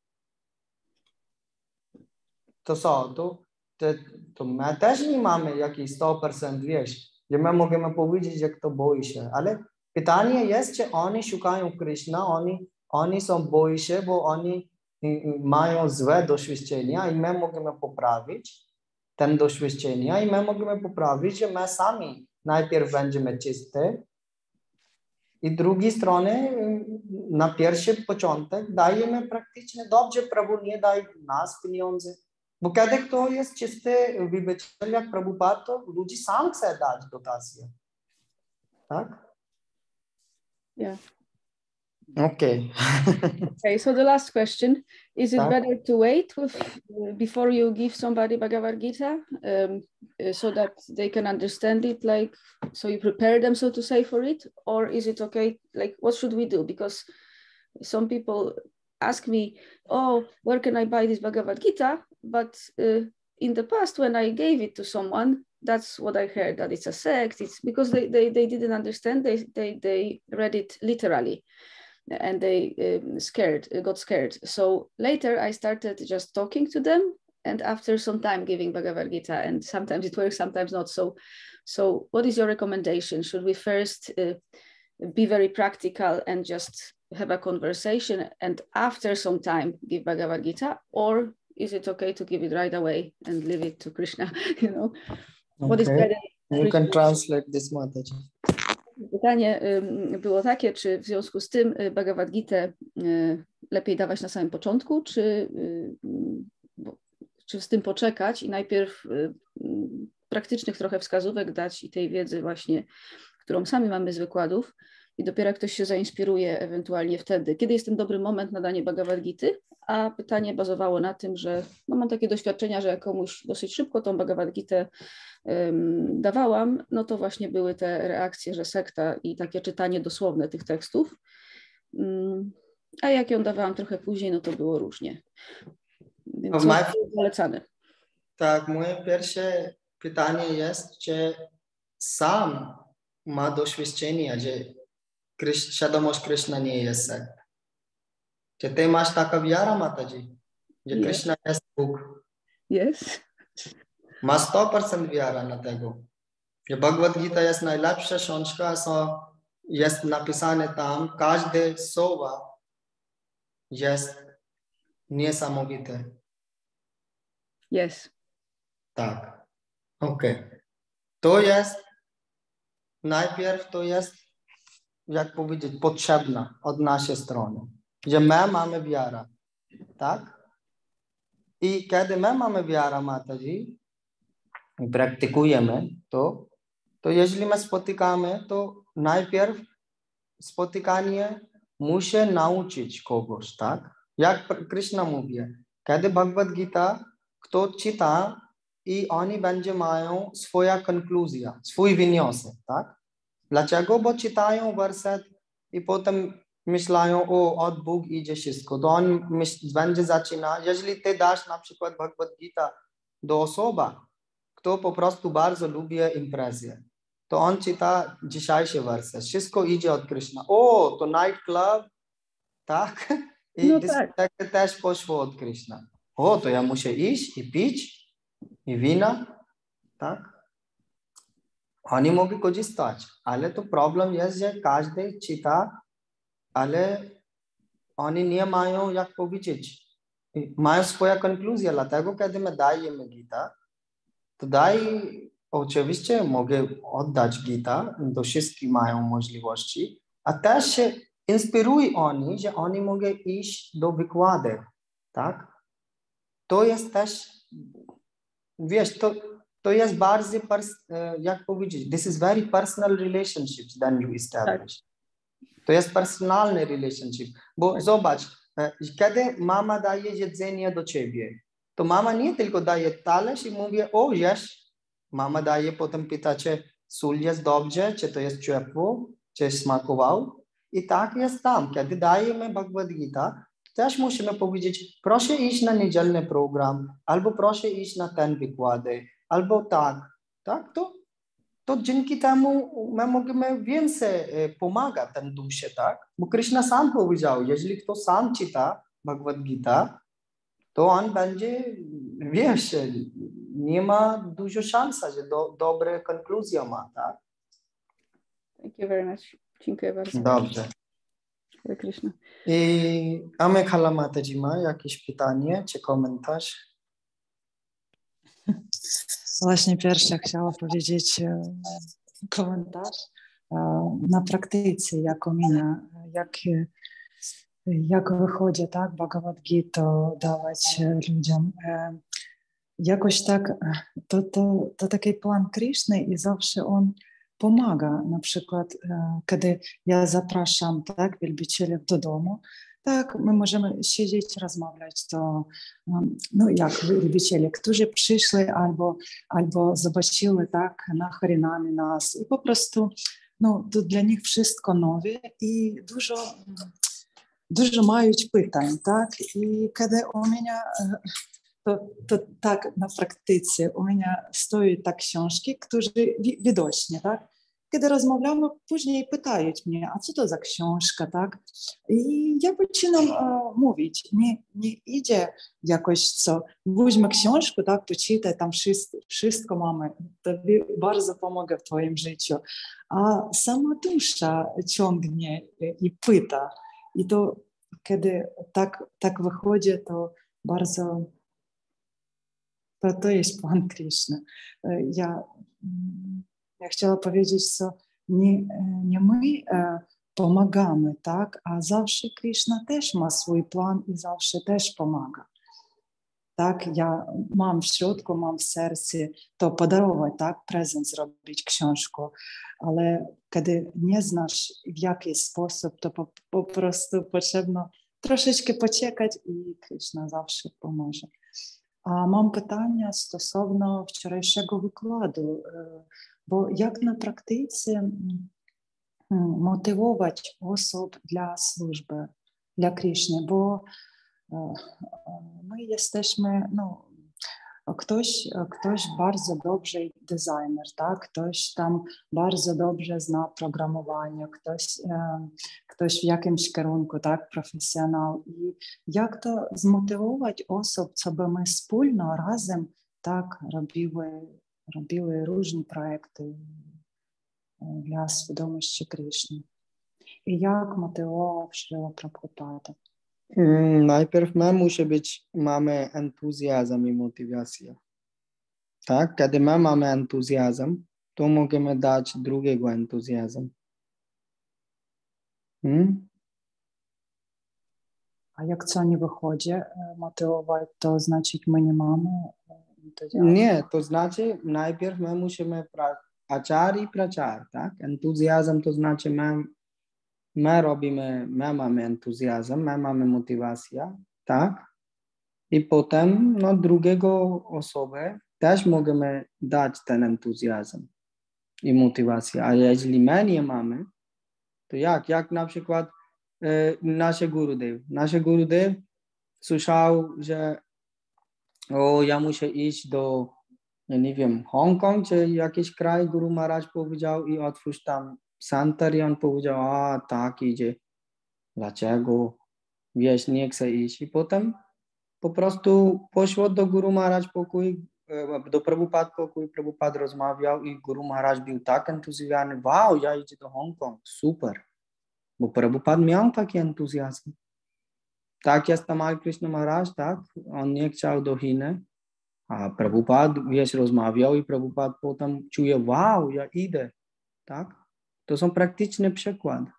To co? To my też nie mamy jakiś 100%, wiesz, że my możemy powiedzieć, jak to boi się, ale pytanie jest, czy oni szukają Krishna, oni są boi się, bo oni mają złe doświadczenia i my możemy poprawić ten doświadczenia i my możemy poprawić, że my sami najpierw będziemy czysty i z drugiej strony na pierwszy początek dajemy praktycznie dobrze, Prabhu nie daj nas pieniądze. Bo kiedy kto jest czysty wybawiciel jak Prabhupada, to ludzie sam chce dać dotację. Tak? Yeah. Okay. Okay, so the last question, is it Tak. better to wait before you give somebody Bhagavad Gita so that they can understand it, like, so you prepare them, so to say, for it? Or is it okay, like, what should we do? Because some people ask me, oh, where can I buy this Bhagavad Gita? But in the past, when I gave it to someone, that's what I heard, that it's a sect. It's because they didn't understand, they read it literally. And they got scared. So later I started just talking to them, and after some time giving Bhagavad Gita, and sometimes it works, sometimes not. So what is your recommendation? Should we first be very practical and just have a conversation, and after some time give Bhagavad Gita, or is it okay to give it right away and leave it to Krishna? What is better? You can translate this, Mataji. Pytanie było takie, czy w związku z tym Bhagavad Gitę lepiej dawać na samym początku, czy z tym poczekać i najpierw praktycznych trochę wskazówek dać i tej wiedzy właśnie, którą sami mamy z wykładów, i dopiero jak ktoś się zainspiruje ewentualnie wtedy, kiedy jest ten dobry moment na danie Bhagavad Gity, a pytanie bazowało na tym, że no mam takie doświadczenia, że jak komuś dosyć szybko tą Bhagavad Gitę dawałam, no to właśnie były te reakcje, że sekta i takie czytanie dosłowne tych tekstów, a jak ją dawałam trochę później, no to było różnie. Więc coś jest polecane. Tak, moje pierwsze pytanie jest, czy sam ma doświadczenie, że świadomość Krishna nie jest sekta. Czy ty masz taka wiara, Mataji, że Krishna jest Bóg? Jest. Ma 100% wiara na tego. Że Bhagavad Gita jest najlepsza książka, co jest napisane tam. Każde słowo jest niesamowite. Jest. Tak. Okej. To jest, najpierw to jest, jak powiedzieć, potrzebna od naszej strony. Że my mamy wiarę. Tak? I kiedy my mamy wiarę, Mataji, i praktykujemy to jeżeli my spotykamy, to najpierw spotykanie musi nauczyć kogoś, tak? Jak Krishna mówi, kiedy Bhagavad Gita, kto czyta i oni będzie mają swoja konkluzja, swój wniosek, tak? Dlaczego? Bo czytają werset i potem myślają, od Bóg idzie wszystko. To on będzie zaczyna, jeżeli ty dasz na przykład Bhagavad Gita do osoby, kto po prostu bardzo lubi imprezy, to on czyta dzisiejszy werset. Wszystko idzie od Krishna. To nightclub, tak? I no dyskoteka też poszło od Krishna. To ja muszę iść i pić i wina, tak? Oni mogą korzystać, ale to problem jest, że każdy czyta, ale oni nie mają, jak powiedzieć, mają swoją konkluzję, dlatego kiedy my dajemy Gita, to oczywiście mogę oddać Gita, to wszystkie mają możliwości, a też się inspirują oni, że oni mogą iść do wykładów, tak? To jest też, wiesz, to jest bardzo, jak powiedzieć, this is very personal relationships than you establish. To jest personalny relationship, bo zobacz, kiedy mama daje jedzenie do ciebie, to mama nie tylko daje talerz i mówi, jesz. Mama daje, potem pyta, czy sól jest dobrze, czy to jest ciepło, czy smakował. I tak jest tam. Kiedy dajemy Bhagavad Gita, też musimy powiedzieć, proszę iść na niedzielny program, albo proszę iść na ten wykłady, albo tak. To dzięki temu my możemy więcej pomagać tym duszy, tak? Bo Krishna sam powiedział, jeżeli kto sam czyta Bhagavad Gita, to on będzie, wiesz, nie ma dużo szans, że dobre konkluzje ma, tak? Thank you very much. Dziękuję bardzo. Dobrze. Hare Krishna. I Amekhala Mataji ma jakieś pytanie czy komentarz? Właśnie pierwsze chciałam powiedzieć komentarz na praktyce, jak u mnie, jak wychodzi, tak, Bhagavad Gita dawać ludziom. Jakoś tak, to taki plan Krishny i zawsze on pomaga. Na przykład, kiedy ja zapraszam, tak, wielbicieli do domu, tak, my możemy siedzieć, rozmawiać, to no jak wielbiciele, którzy przyszli albo zobaczyli, tak, na Harinamie nas i po prostu, no, to dla nich wszystko nowe i dużo mają pytań, tak, i kiedy u mnie to tak na praktyce u mnie stoją tak książki, które widocznie, tak, kiedy rozmawiamy, później pytają mnie, a co to za książka, tak? I ja zaczynam mówić, nie idzie jakoś co, weźmy książkę, tak, poczytaj, tam wszystko mamy, to bardzo pomaga w twoim życiu, a sama dusza ciągnie i pyta. I to, kiedy tak wychodzi, to bardzo, to jest plan Krishna. Ja chciałam powiedzieć, że nie my pomagamy, tak, a zawsze Krishna też ma swój plan i zawsze też pomaga. tak, ja mam w środku, mam w sercu to podarować, tak, prezent zrobić, książkę, ale kiedy nie znasz w jaki sposób, to po prostu potrzebno troszeczkę poczekać i Krishna zawsze pomoże. A mam pytania stosowno wczorajszego wykładu, bo jak na praktyce motywować osób dla służby, dla Krishny, bo my jesteśmy, no, ktoś bardzo dobrze designer, tak? Ktoś tam bardzo dobrze zna programowanie, ktoś w jakimś kierunku, tak, profesjonal. I jak to zmotywować osób, co by my wspólnie razem tak robiły różne projekty dla świadomości Krishny. I jak motywował Śrila Prabhupada? Najpierw mamy entuzjazm i motywację. Tak? Kiedy my mamy entuzjazm, to możemy dać drugiego entuzjazm. A jak co nie wychodzi motywować, to znaczy my nie mamy entuzjazmu? Nie, to znaczy najpierw my musimy achar i prachar, tak? Entuzjazm to znaczy my mamy entuzjazm, my mamy motywację, tak? I potem drugiego osobę też możemy dać ten entuzjazm i motywację. A jeśli my nie mamy, to jak na przykład nasz Gurudev słyszał, że ja muszę iść do, nie wiem, Hongkong czy jakiś kraj, Guru Maharaj powiedział i otwórz tam center i on powiedział, tak idzie. Dlaczego? Wiesz, nie chcę iść. I potem po prostu poszło do Guru Maharaj pokój, do Prabhupada pokój, Prabhupada rozmawiał i Guru Maharaj był tak entuzjazmowany, wow, ja idę do Hongkong, super. Bo Prabhupada miał taki entuzjazm. Tak jest Tamal Krishna Maharaj, tak? On nie chciał do Chin, a Prabhupada, wiesz, rozmawiał i Prabhupada potem czuje, wow, ja idę, tak? To są praktyczne przykłady.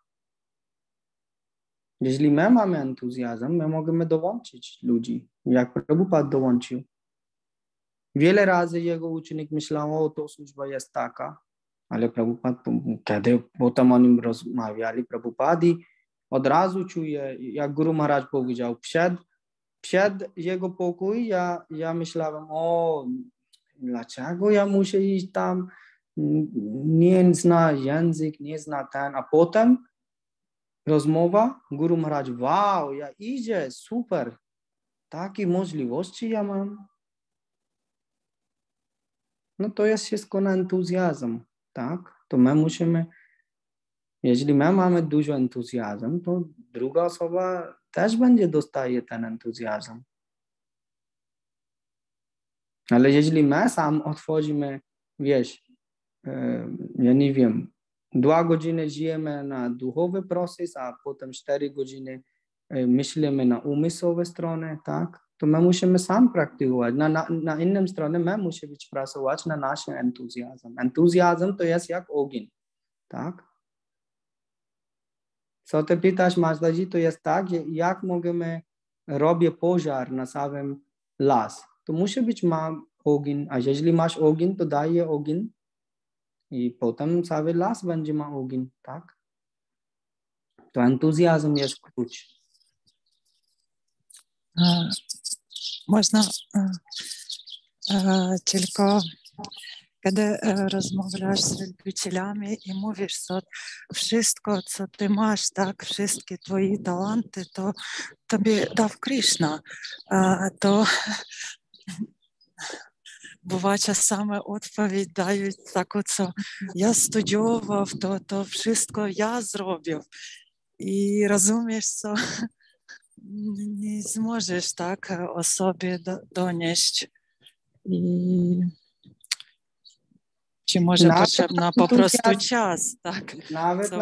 Jeśli my mamy entuzjazm, my możemy dołączyć ludzi, jak Prabhupada dołączył. Wiele razy jego ucznik myślał, to służba jest taka, ale Prabhupada, kiedy potem o nim rozmawiali, Prabhupada od razu czuje, jak Guru Maharaj powiedział, przed jego pokój ja myślałem, dlaczego ja muszę iść tam, nie zna język, nie zna ten, a potem rozmowa, Guru Maharaj, wow, ja idzie, super, takie możliwości ja mam. No to jest wszystko na entuzjazm, tak? To my musimy, jeśli my mamy dużo entuzjazm, to druga osoba też będzie dostaje ten entuzjazm. Ale jeśli my sam otworzymy, wiesz, ja nie wiem, 2 godziny żyjemy na duchowy proces, a potem 4 godziny myślimy na umysłowe strony, tak? To my musimy sam praktykować. Na inną stronę my musimy pracować na naszym entuzjazm. Entuzjazm to jest jak ogień, tak? Co ty pytasz, Mazdaji, to jest tak, jak możemy robić pożar na całym las. To musi być ogień, a jeśli masz ogień, to daje ogień i potem cały las będzie ma ogień, tak? To entuzjazm jest klucz. Można tylko, kiedy rozmawiasz z wielbicielami i mówisz, że wszystko, co ty masz, tak, wszystkie twoje talenty, to tobie dał Krishna, to бува czasami odpowiedź dają taką, co ja studiował, to wszystko ja zrobił. I rozumiesz, co nie zможesz tak o sobie donieść. I czy może potrzebna po prostu czas, tak? Nawet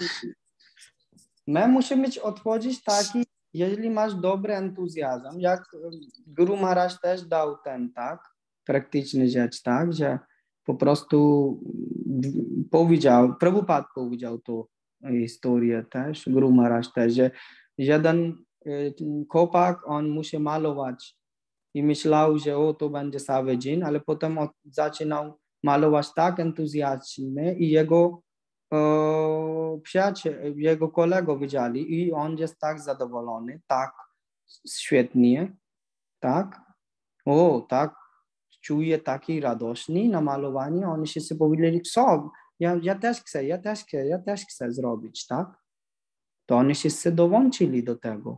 my musimy otworzyć taki, jeżeli masz dobry entuzjazm, jak Guru Maharaj też dał ten, tak? Praktyczny rzecz, tak? Że po prostu powiedział, Prabhupada powiedział to historię też, Guru Maharaj też, że jeden chłopak, on musi malować i myślał, że to będzie cały dzień, ale potem zaczynał malować tak entuzjastycznie i jego przyjaciel, jego kolego widzieli i on jest tak zadowolony, tak świetnie, tak, tak, czuje taki radośny na malowanie, oni wszyscy powiedzieli, co, ja też chcę zrobić, tak, to oni wszyscy dołączyli do tego.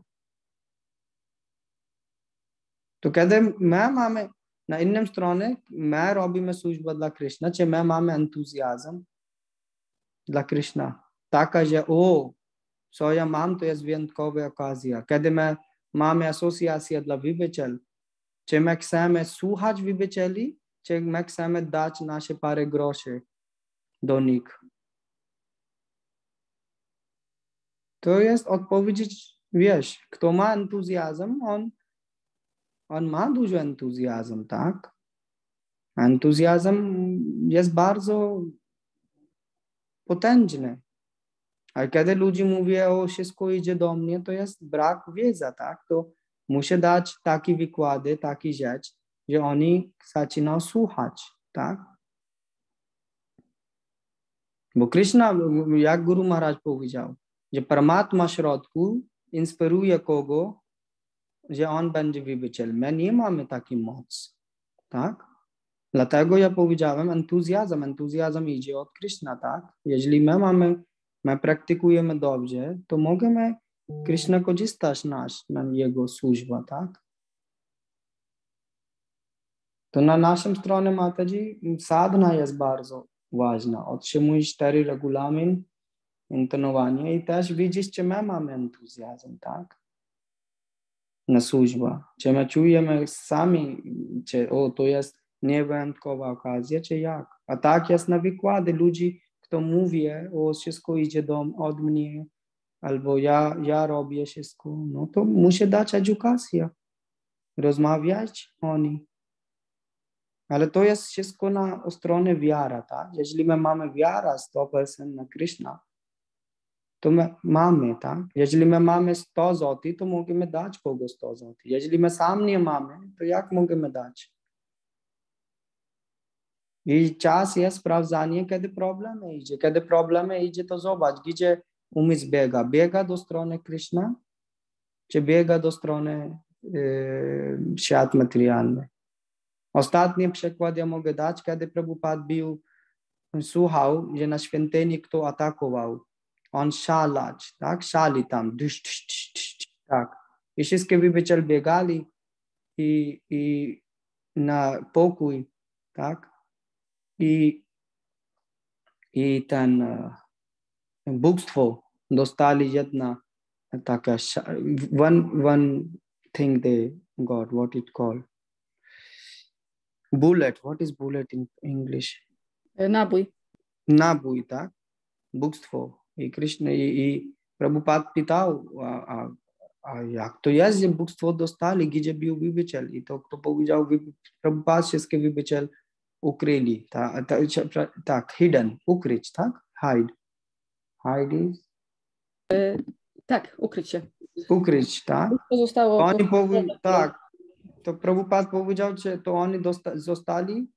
To kiedy my mamy na innym stronie, my robimy służbę dla Krishna, czy my mamy entuzjazm dla Krishna. Taka, że co ja mam, to jest wyjątkowa okazja. Kiedy my mamy asocjację dla wybiciel, czy my chcemy słuchać wybicieli, czy my chcemy dać nasze parę groszy do nich. To jest odpowiedź, wiesz, kto ma entuzjazm, on ma dużo entuzjazm, tak? Entuzjazm jest bardzo potężny. A kiedy ludzie mówią, wszystko idzie do mnie, to jest brak wiedzy, tak? To muszę dać takie wykłady, takie rzeczy, że oni zaczynają słuchać, tak? Bo Krishna, jak Guru Maharaj powiedział, że Paramatma w środku inspiruje kogo, że on będzie wybiciel. My nie mamy takiej mocy, tak? Dlatego ja powiedziałem entuzjazm idzie od Krishna, tak? Jeżeli my praktykujemy dobrze, to możemy Krishna korzystać na jego służbę, tak? To na naszym stronie Mataji sadhana jest bardzo ważna. Otrzymuj 4 regulamin intonowania i też widzisz, czy my mamy entuzjazm, tak? Na służbę. Czy my czujemy sami, czy to jest niewyjątkowa okazja, czy jak? A tak jest na wykłady ludzi, kto mówi, wszystko idzie od mnie, albo ja robię wszystko, no to muszę dać edukację, rozmawiać oni. Ale to jest wszystko na stronie wiara, tak? Jeżeli my mamy wiara 100% na Krishna, to my mamy, tak? Jeżeli my mamy 100 zł, to możemy dać kogo 100 zł. Jeżeli my sami nie mamy, to jak możemy dać? I czas jest sprawdzanie, kiedy problemy idzie. Kiedy problemy idzie, to zobacz, gdzie umysł biega. Biega do strony Krishna, czy biega do strony świat materialny. Ostatni przykład ja mogę dać, kiedy Prabhupada słuchał, że na świątyni kto atakował. On szalać, tak? Szali tam, tak. I wszystkie wybiciel biegali i na pokój, tak? I ten bóstwo dostali jedna taka, one thing they got, what it called? Bullet, what is bullet in English? Nabój, tak? Bóstwo. I Krishna i Prabhupada pytał, a jak to jest, że bóstwo dostali, gdzie był wybiciel? I to kto powiedział, Prabhupada wszystkie wybiciel ukryli, tak, hidden, ukryć, tak? Hide is? Tak, ukryć się. Ukryć, tak? To zostało... Oni tak, to Prabhupada powiedział, że to oni zostali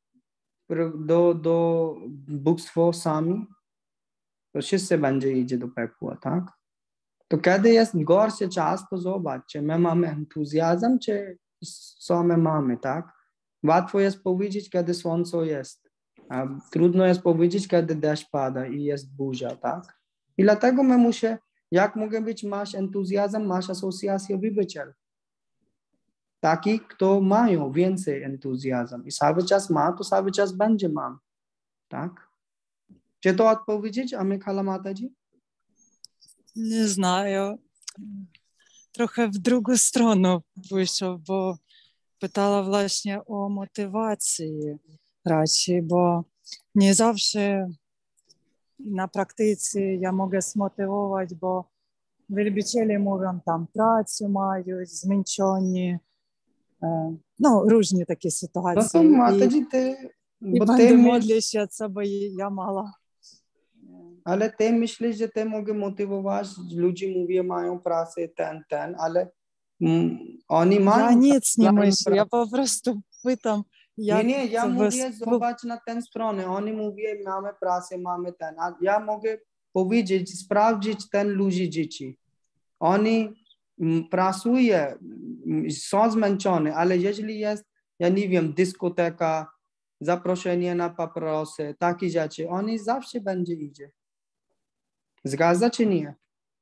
do bóstwo sami, to wszyscy będzie idzie do piekła, tak? To kiedy jest gorszy czas, to zobacz, czy my mamy entuzjazm, czy co my mamy, tak? Łatwo jest powiedzieć, kiedy słońce jest, a trudno jest powiedzieć, kiedy deszcz pada i jest burza, tak? I dlatego my musimy, jak mogę być, masz entuzjazm, masz asocjację wybiciel. Taki, kto mają więcej entuzjazm i cały czas ma, to cały czas będzie mam, tak? Czy to odpowiedzieć, Amikhala Mataji? Nie знаю. Trochę w drugą stronę wyszło, bo pytała właśnie o motywację raczej, bo nie zawsze na praktyce ja mogę zmotywować, bo wielbiciele mówią tam pracę mają, zmęczeni, no różne takie sytuacje. No to Mataji, I będę modlić się, co by ja mała. Ale ty myślisz, że ty mogę motywować, ludzie mówią, mają pracę, ale oni mają... Ja nic nie online myślę, ja po prostu pytam, jak nie, ja to mówię, zobacz na tę stronę, oni mówią, mamy pracę, mamy ten, a ja mogę powiedzieć, sprawdzić ten ludzi dzieci. Oni pracują, są zmęczeni, ale jeżeli jest, ja nie wiem, dyskoteka, zaproszenie na paprosy, takie rzeczy, oni zawsze będzie idzie. Zgadza czy nie?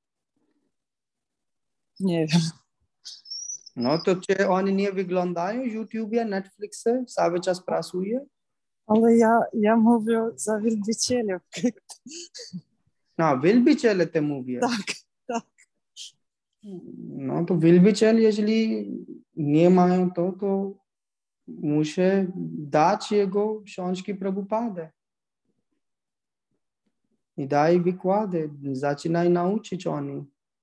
Nie wiem. No to czy oni nie wyglądają YouTube, Netflixy, cały czas pracują? Ale ja mówię za wielbicielów. No, wielbiciele te mówię. Tak, tak. No to wielbiciel, jeżeli nie mają to muszę dać jego książki Prabhupadę. I daj wykłady, zaczynaj nauczyć oni.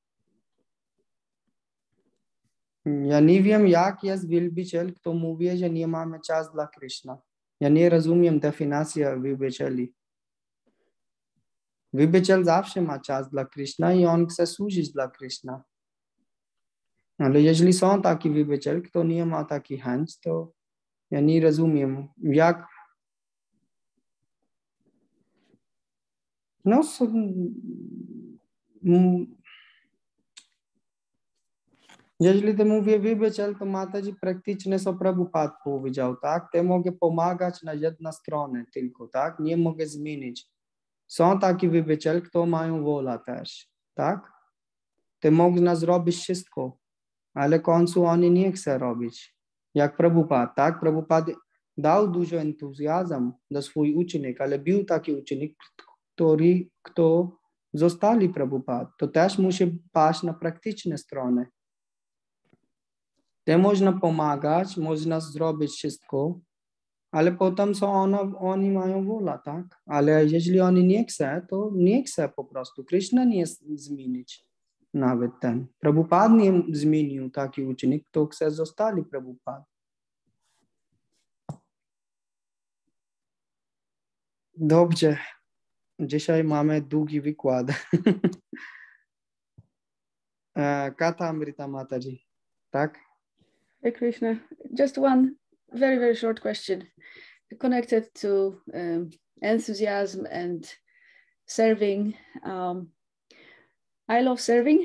Ja nie wiem, jak jest wielbiciel, kto mówi, że nie mamy czas dla Krishna. Ja nie rozumiem definicji wielbicieli. Wielbiciel zawsze ma czas dla Krishna i on chce służyć dla Krishna. Ale jeżeli są taki wielbiciel, kto nie ma taki chęć, to ja nie rozumiem, jak... No, jeżeli to mówię wielbiciel, to Mataji praktycznie co Prabhupada powiedział, tak? Te mogę pomagać na jedną stronę tylko, tak? Nie mogę zmienić. Są taki wielbiciel, kto mają wolę też, tak? Te można zrobić wszystko, ale w końcu oni nie chcą robić. Jak Prabhupada, tak? Prabhupada dał dużo entuzjazmu do swoich uczniów, ale był taki ucznik, kto zostali Prabhupada. To też musi paść na praktyczne strony. Te można pomagać, można zrobić wszystko, ale potem oni mają wolę, tak? Ale jeżeli oni nie chcą, to nie chcą po prostu. Krishna nie zmienić nawet ten. Prabhupada nie zmienił taki ucznik, kto chce zostali Prabhupada. Dobrze. Dzisiaj mamy długi wykład. Katha Amrita Mataji, tak? Hare Krishna. Just one very, very short question connected to enthusiasm and serving. I love serving,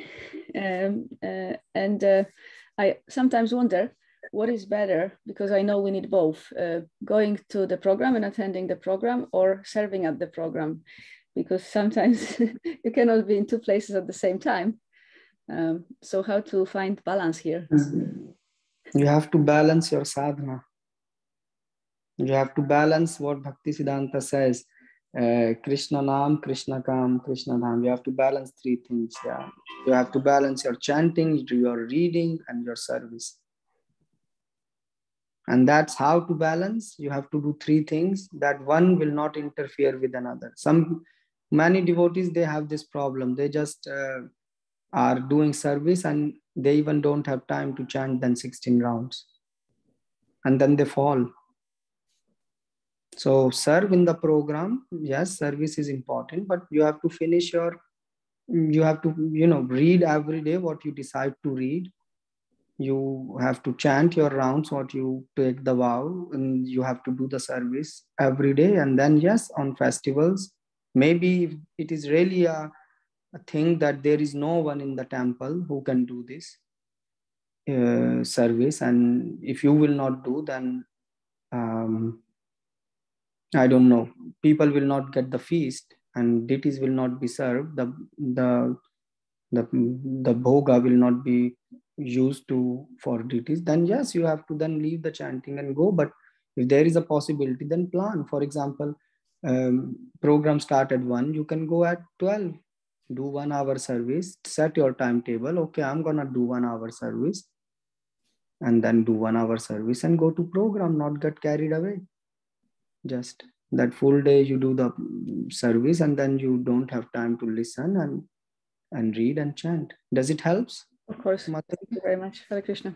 and I sometimes wonder what is better, because I know we need both, going to the program and attending the program, or serving at the program, because sometimes you cannot be in two places at the same time. So how to find balance here? You have to balance your sadhana. You have to balance what Bhaktisiddhanta says. Krishna Nam, Krishna Kam, Krishna Dham. You have to balance three things. Yeah. You have to balance your chanting, your reading, and your service. And that's how to balance. You have to do three things that one will not interfere with another. Many devotees, they have this problem. They just are doing service and they even don't have time to chant then 16 rounds. And then they fall. So serve in the program. Yes, service is important, but you have to finish you have to, read every day what you decide to read. You have to chant your rounds, what you take the vow, and you have to do the service every day. And then, yes, on festivals, maybe it is really a thing that there is no one in the temple who can do this service. And if you will not do, then I don't know, people will not get the feast and deities will not be served. The bhoga will not be used for deities. Then yes, you have to then leave the chanting and go. But if there is a possibility, then plan. For example, program start at 1, you can go at 12. Do 1 hour service, set your timetable. Okay, I'm gonna do 1 hour service, and then do 1 hour service and go to program, not get carried away. Just that full day you do the service and then you don't have time to listen and read and chant. Does it help? Of course. Thank you very much. Hare Krishna.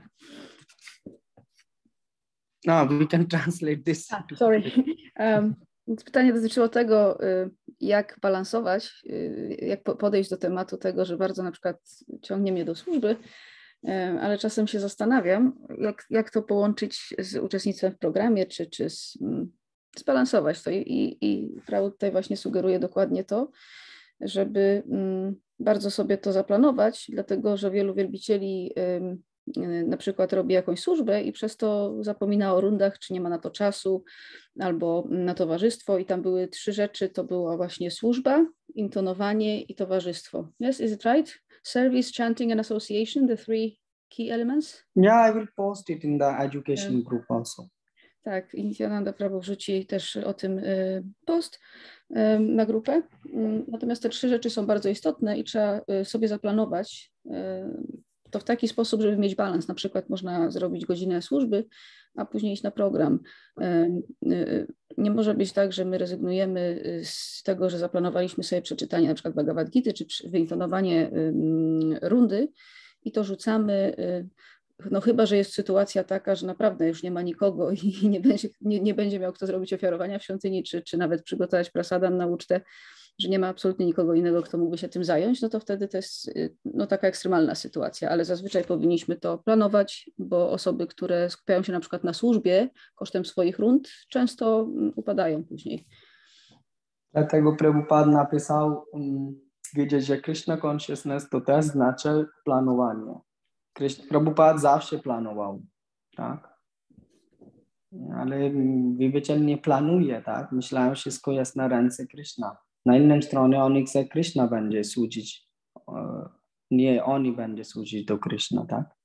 No, we can translate this. Sorry. Pytanie dotyczyło tego, jak balansować, jak podejść do tematu tego, że bardzo na przykład ciągnie mnie do służby ale czasem się zastanawiam, jak to połączyć z uczestnictwem w programie, czy zbalansować to. I Prabhu tutaj właśnie sugeruje dokładnie to, żeby bardzo sobie to zaplanować, dlatego że wielu wielbicieli na przykład robi jakąś służbę i przez to zapomina o rundach, czy nie ma na to czasu, albo na towarzystwo. I tam były 3 rzeczy, to była właśnie służba, intonowanie i towarzystwo. Yes, is it right? Service, chanting and association, the 3 key elements? Yeah, I will post it in the education group also. Tak, i Nityananda Prabhu wrzuci też o tym post na grupę. Natomiast te 3 rzeczy są bardzo istotne i trzeba sobie zaplanować to w taki sposób, żeby mieć balans. Na przykład można zrobić godzinę służby, a później iść na program. Nie może być tak, że my rezygnujemy z tego, że zaplanowaliśmy sobie przeczytanie na przykład Bhagavad Gity, czy wyintonowanie rundy i to rzucamy, no chyba że jest sytuacja taka, że naprawdę już nie ma nikogo i nie będzie miał kto zrobić ofiarowania w świątyni, czy nawet przygotować prasadam na ucztę, że nie ma absolutnie nikogo innego, kto mógłby się tym zająć, no to wtedy to jest taka ekstremalna sytuacja, ale zazwyczaj powinniśmy to planować, bo osoby, które skupiają się na przykład na służbie kosztem swoich rund, często upadają później. Dlatego Prabhupada napisał, wiedzieć, że Krishna consciousness to też znaczy planowanie. Prabhupada zawsze planował, tak? Ale wielbiciel nie planuje, tak? Myślałem, że wszystko jest na ręce Krishna. Na innej stronie oni chce Krishna będzie służyć, nie oni będzie służyć do Krishna, tak?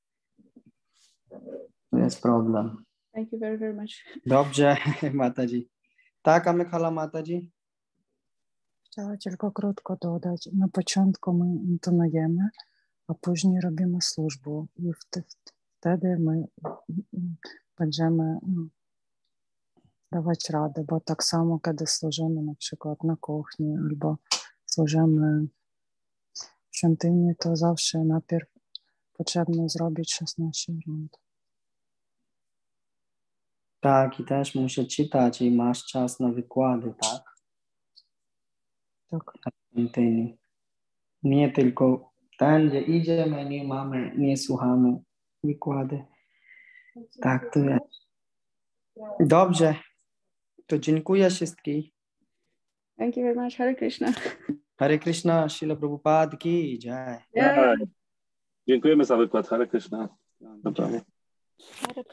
To jest problem. Thank you very, very much. Dobrze, Mataji. Tak, Amikhala Mataji? Chciała tylko krótko dodać. Na początku my intonujemy, a później robimy służbę i wtedy my będziemy dawać radę, bo tak samo, kiedy służymy na przykład na kuchni albo służymy w świątyni, to zawsze najpierw potrzebno zrobić 16 rund. Tak, i też muszę czytać i masz czas na wykłady, tak? Tak. Na świątyni. Nie tylko ten, gdzie idziemy, nie słuchamy wykłady. Tak, to jest. Dobrze. To dziękuję wszystkim. Thank you very much. Hare Krishna. Hare Krishna, Śrīla Prabhupada ki jai. Yeah. Dziękujemy za wykład. Hare Krishna. Dobra.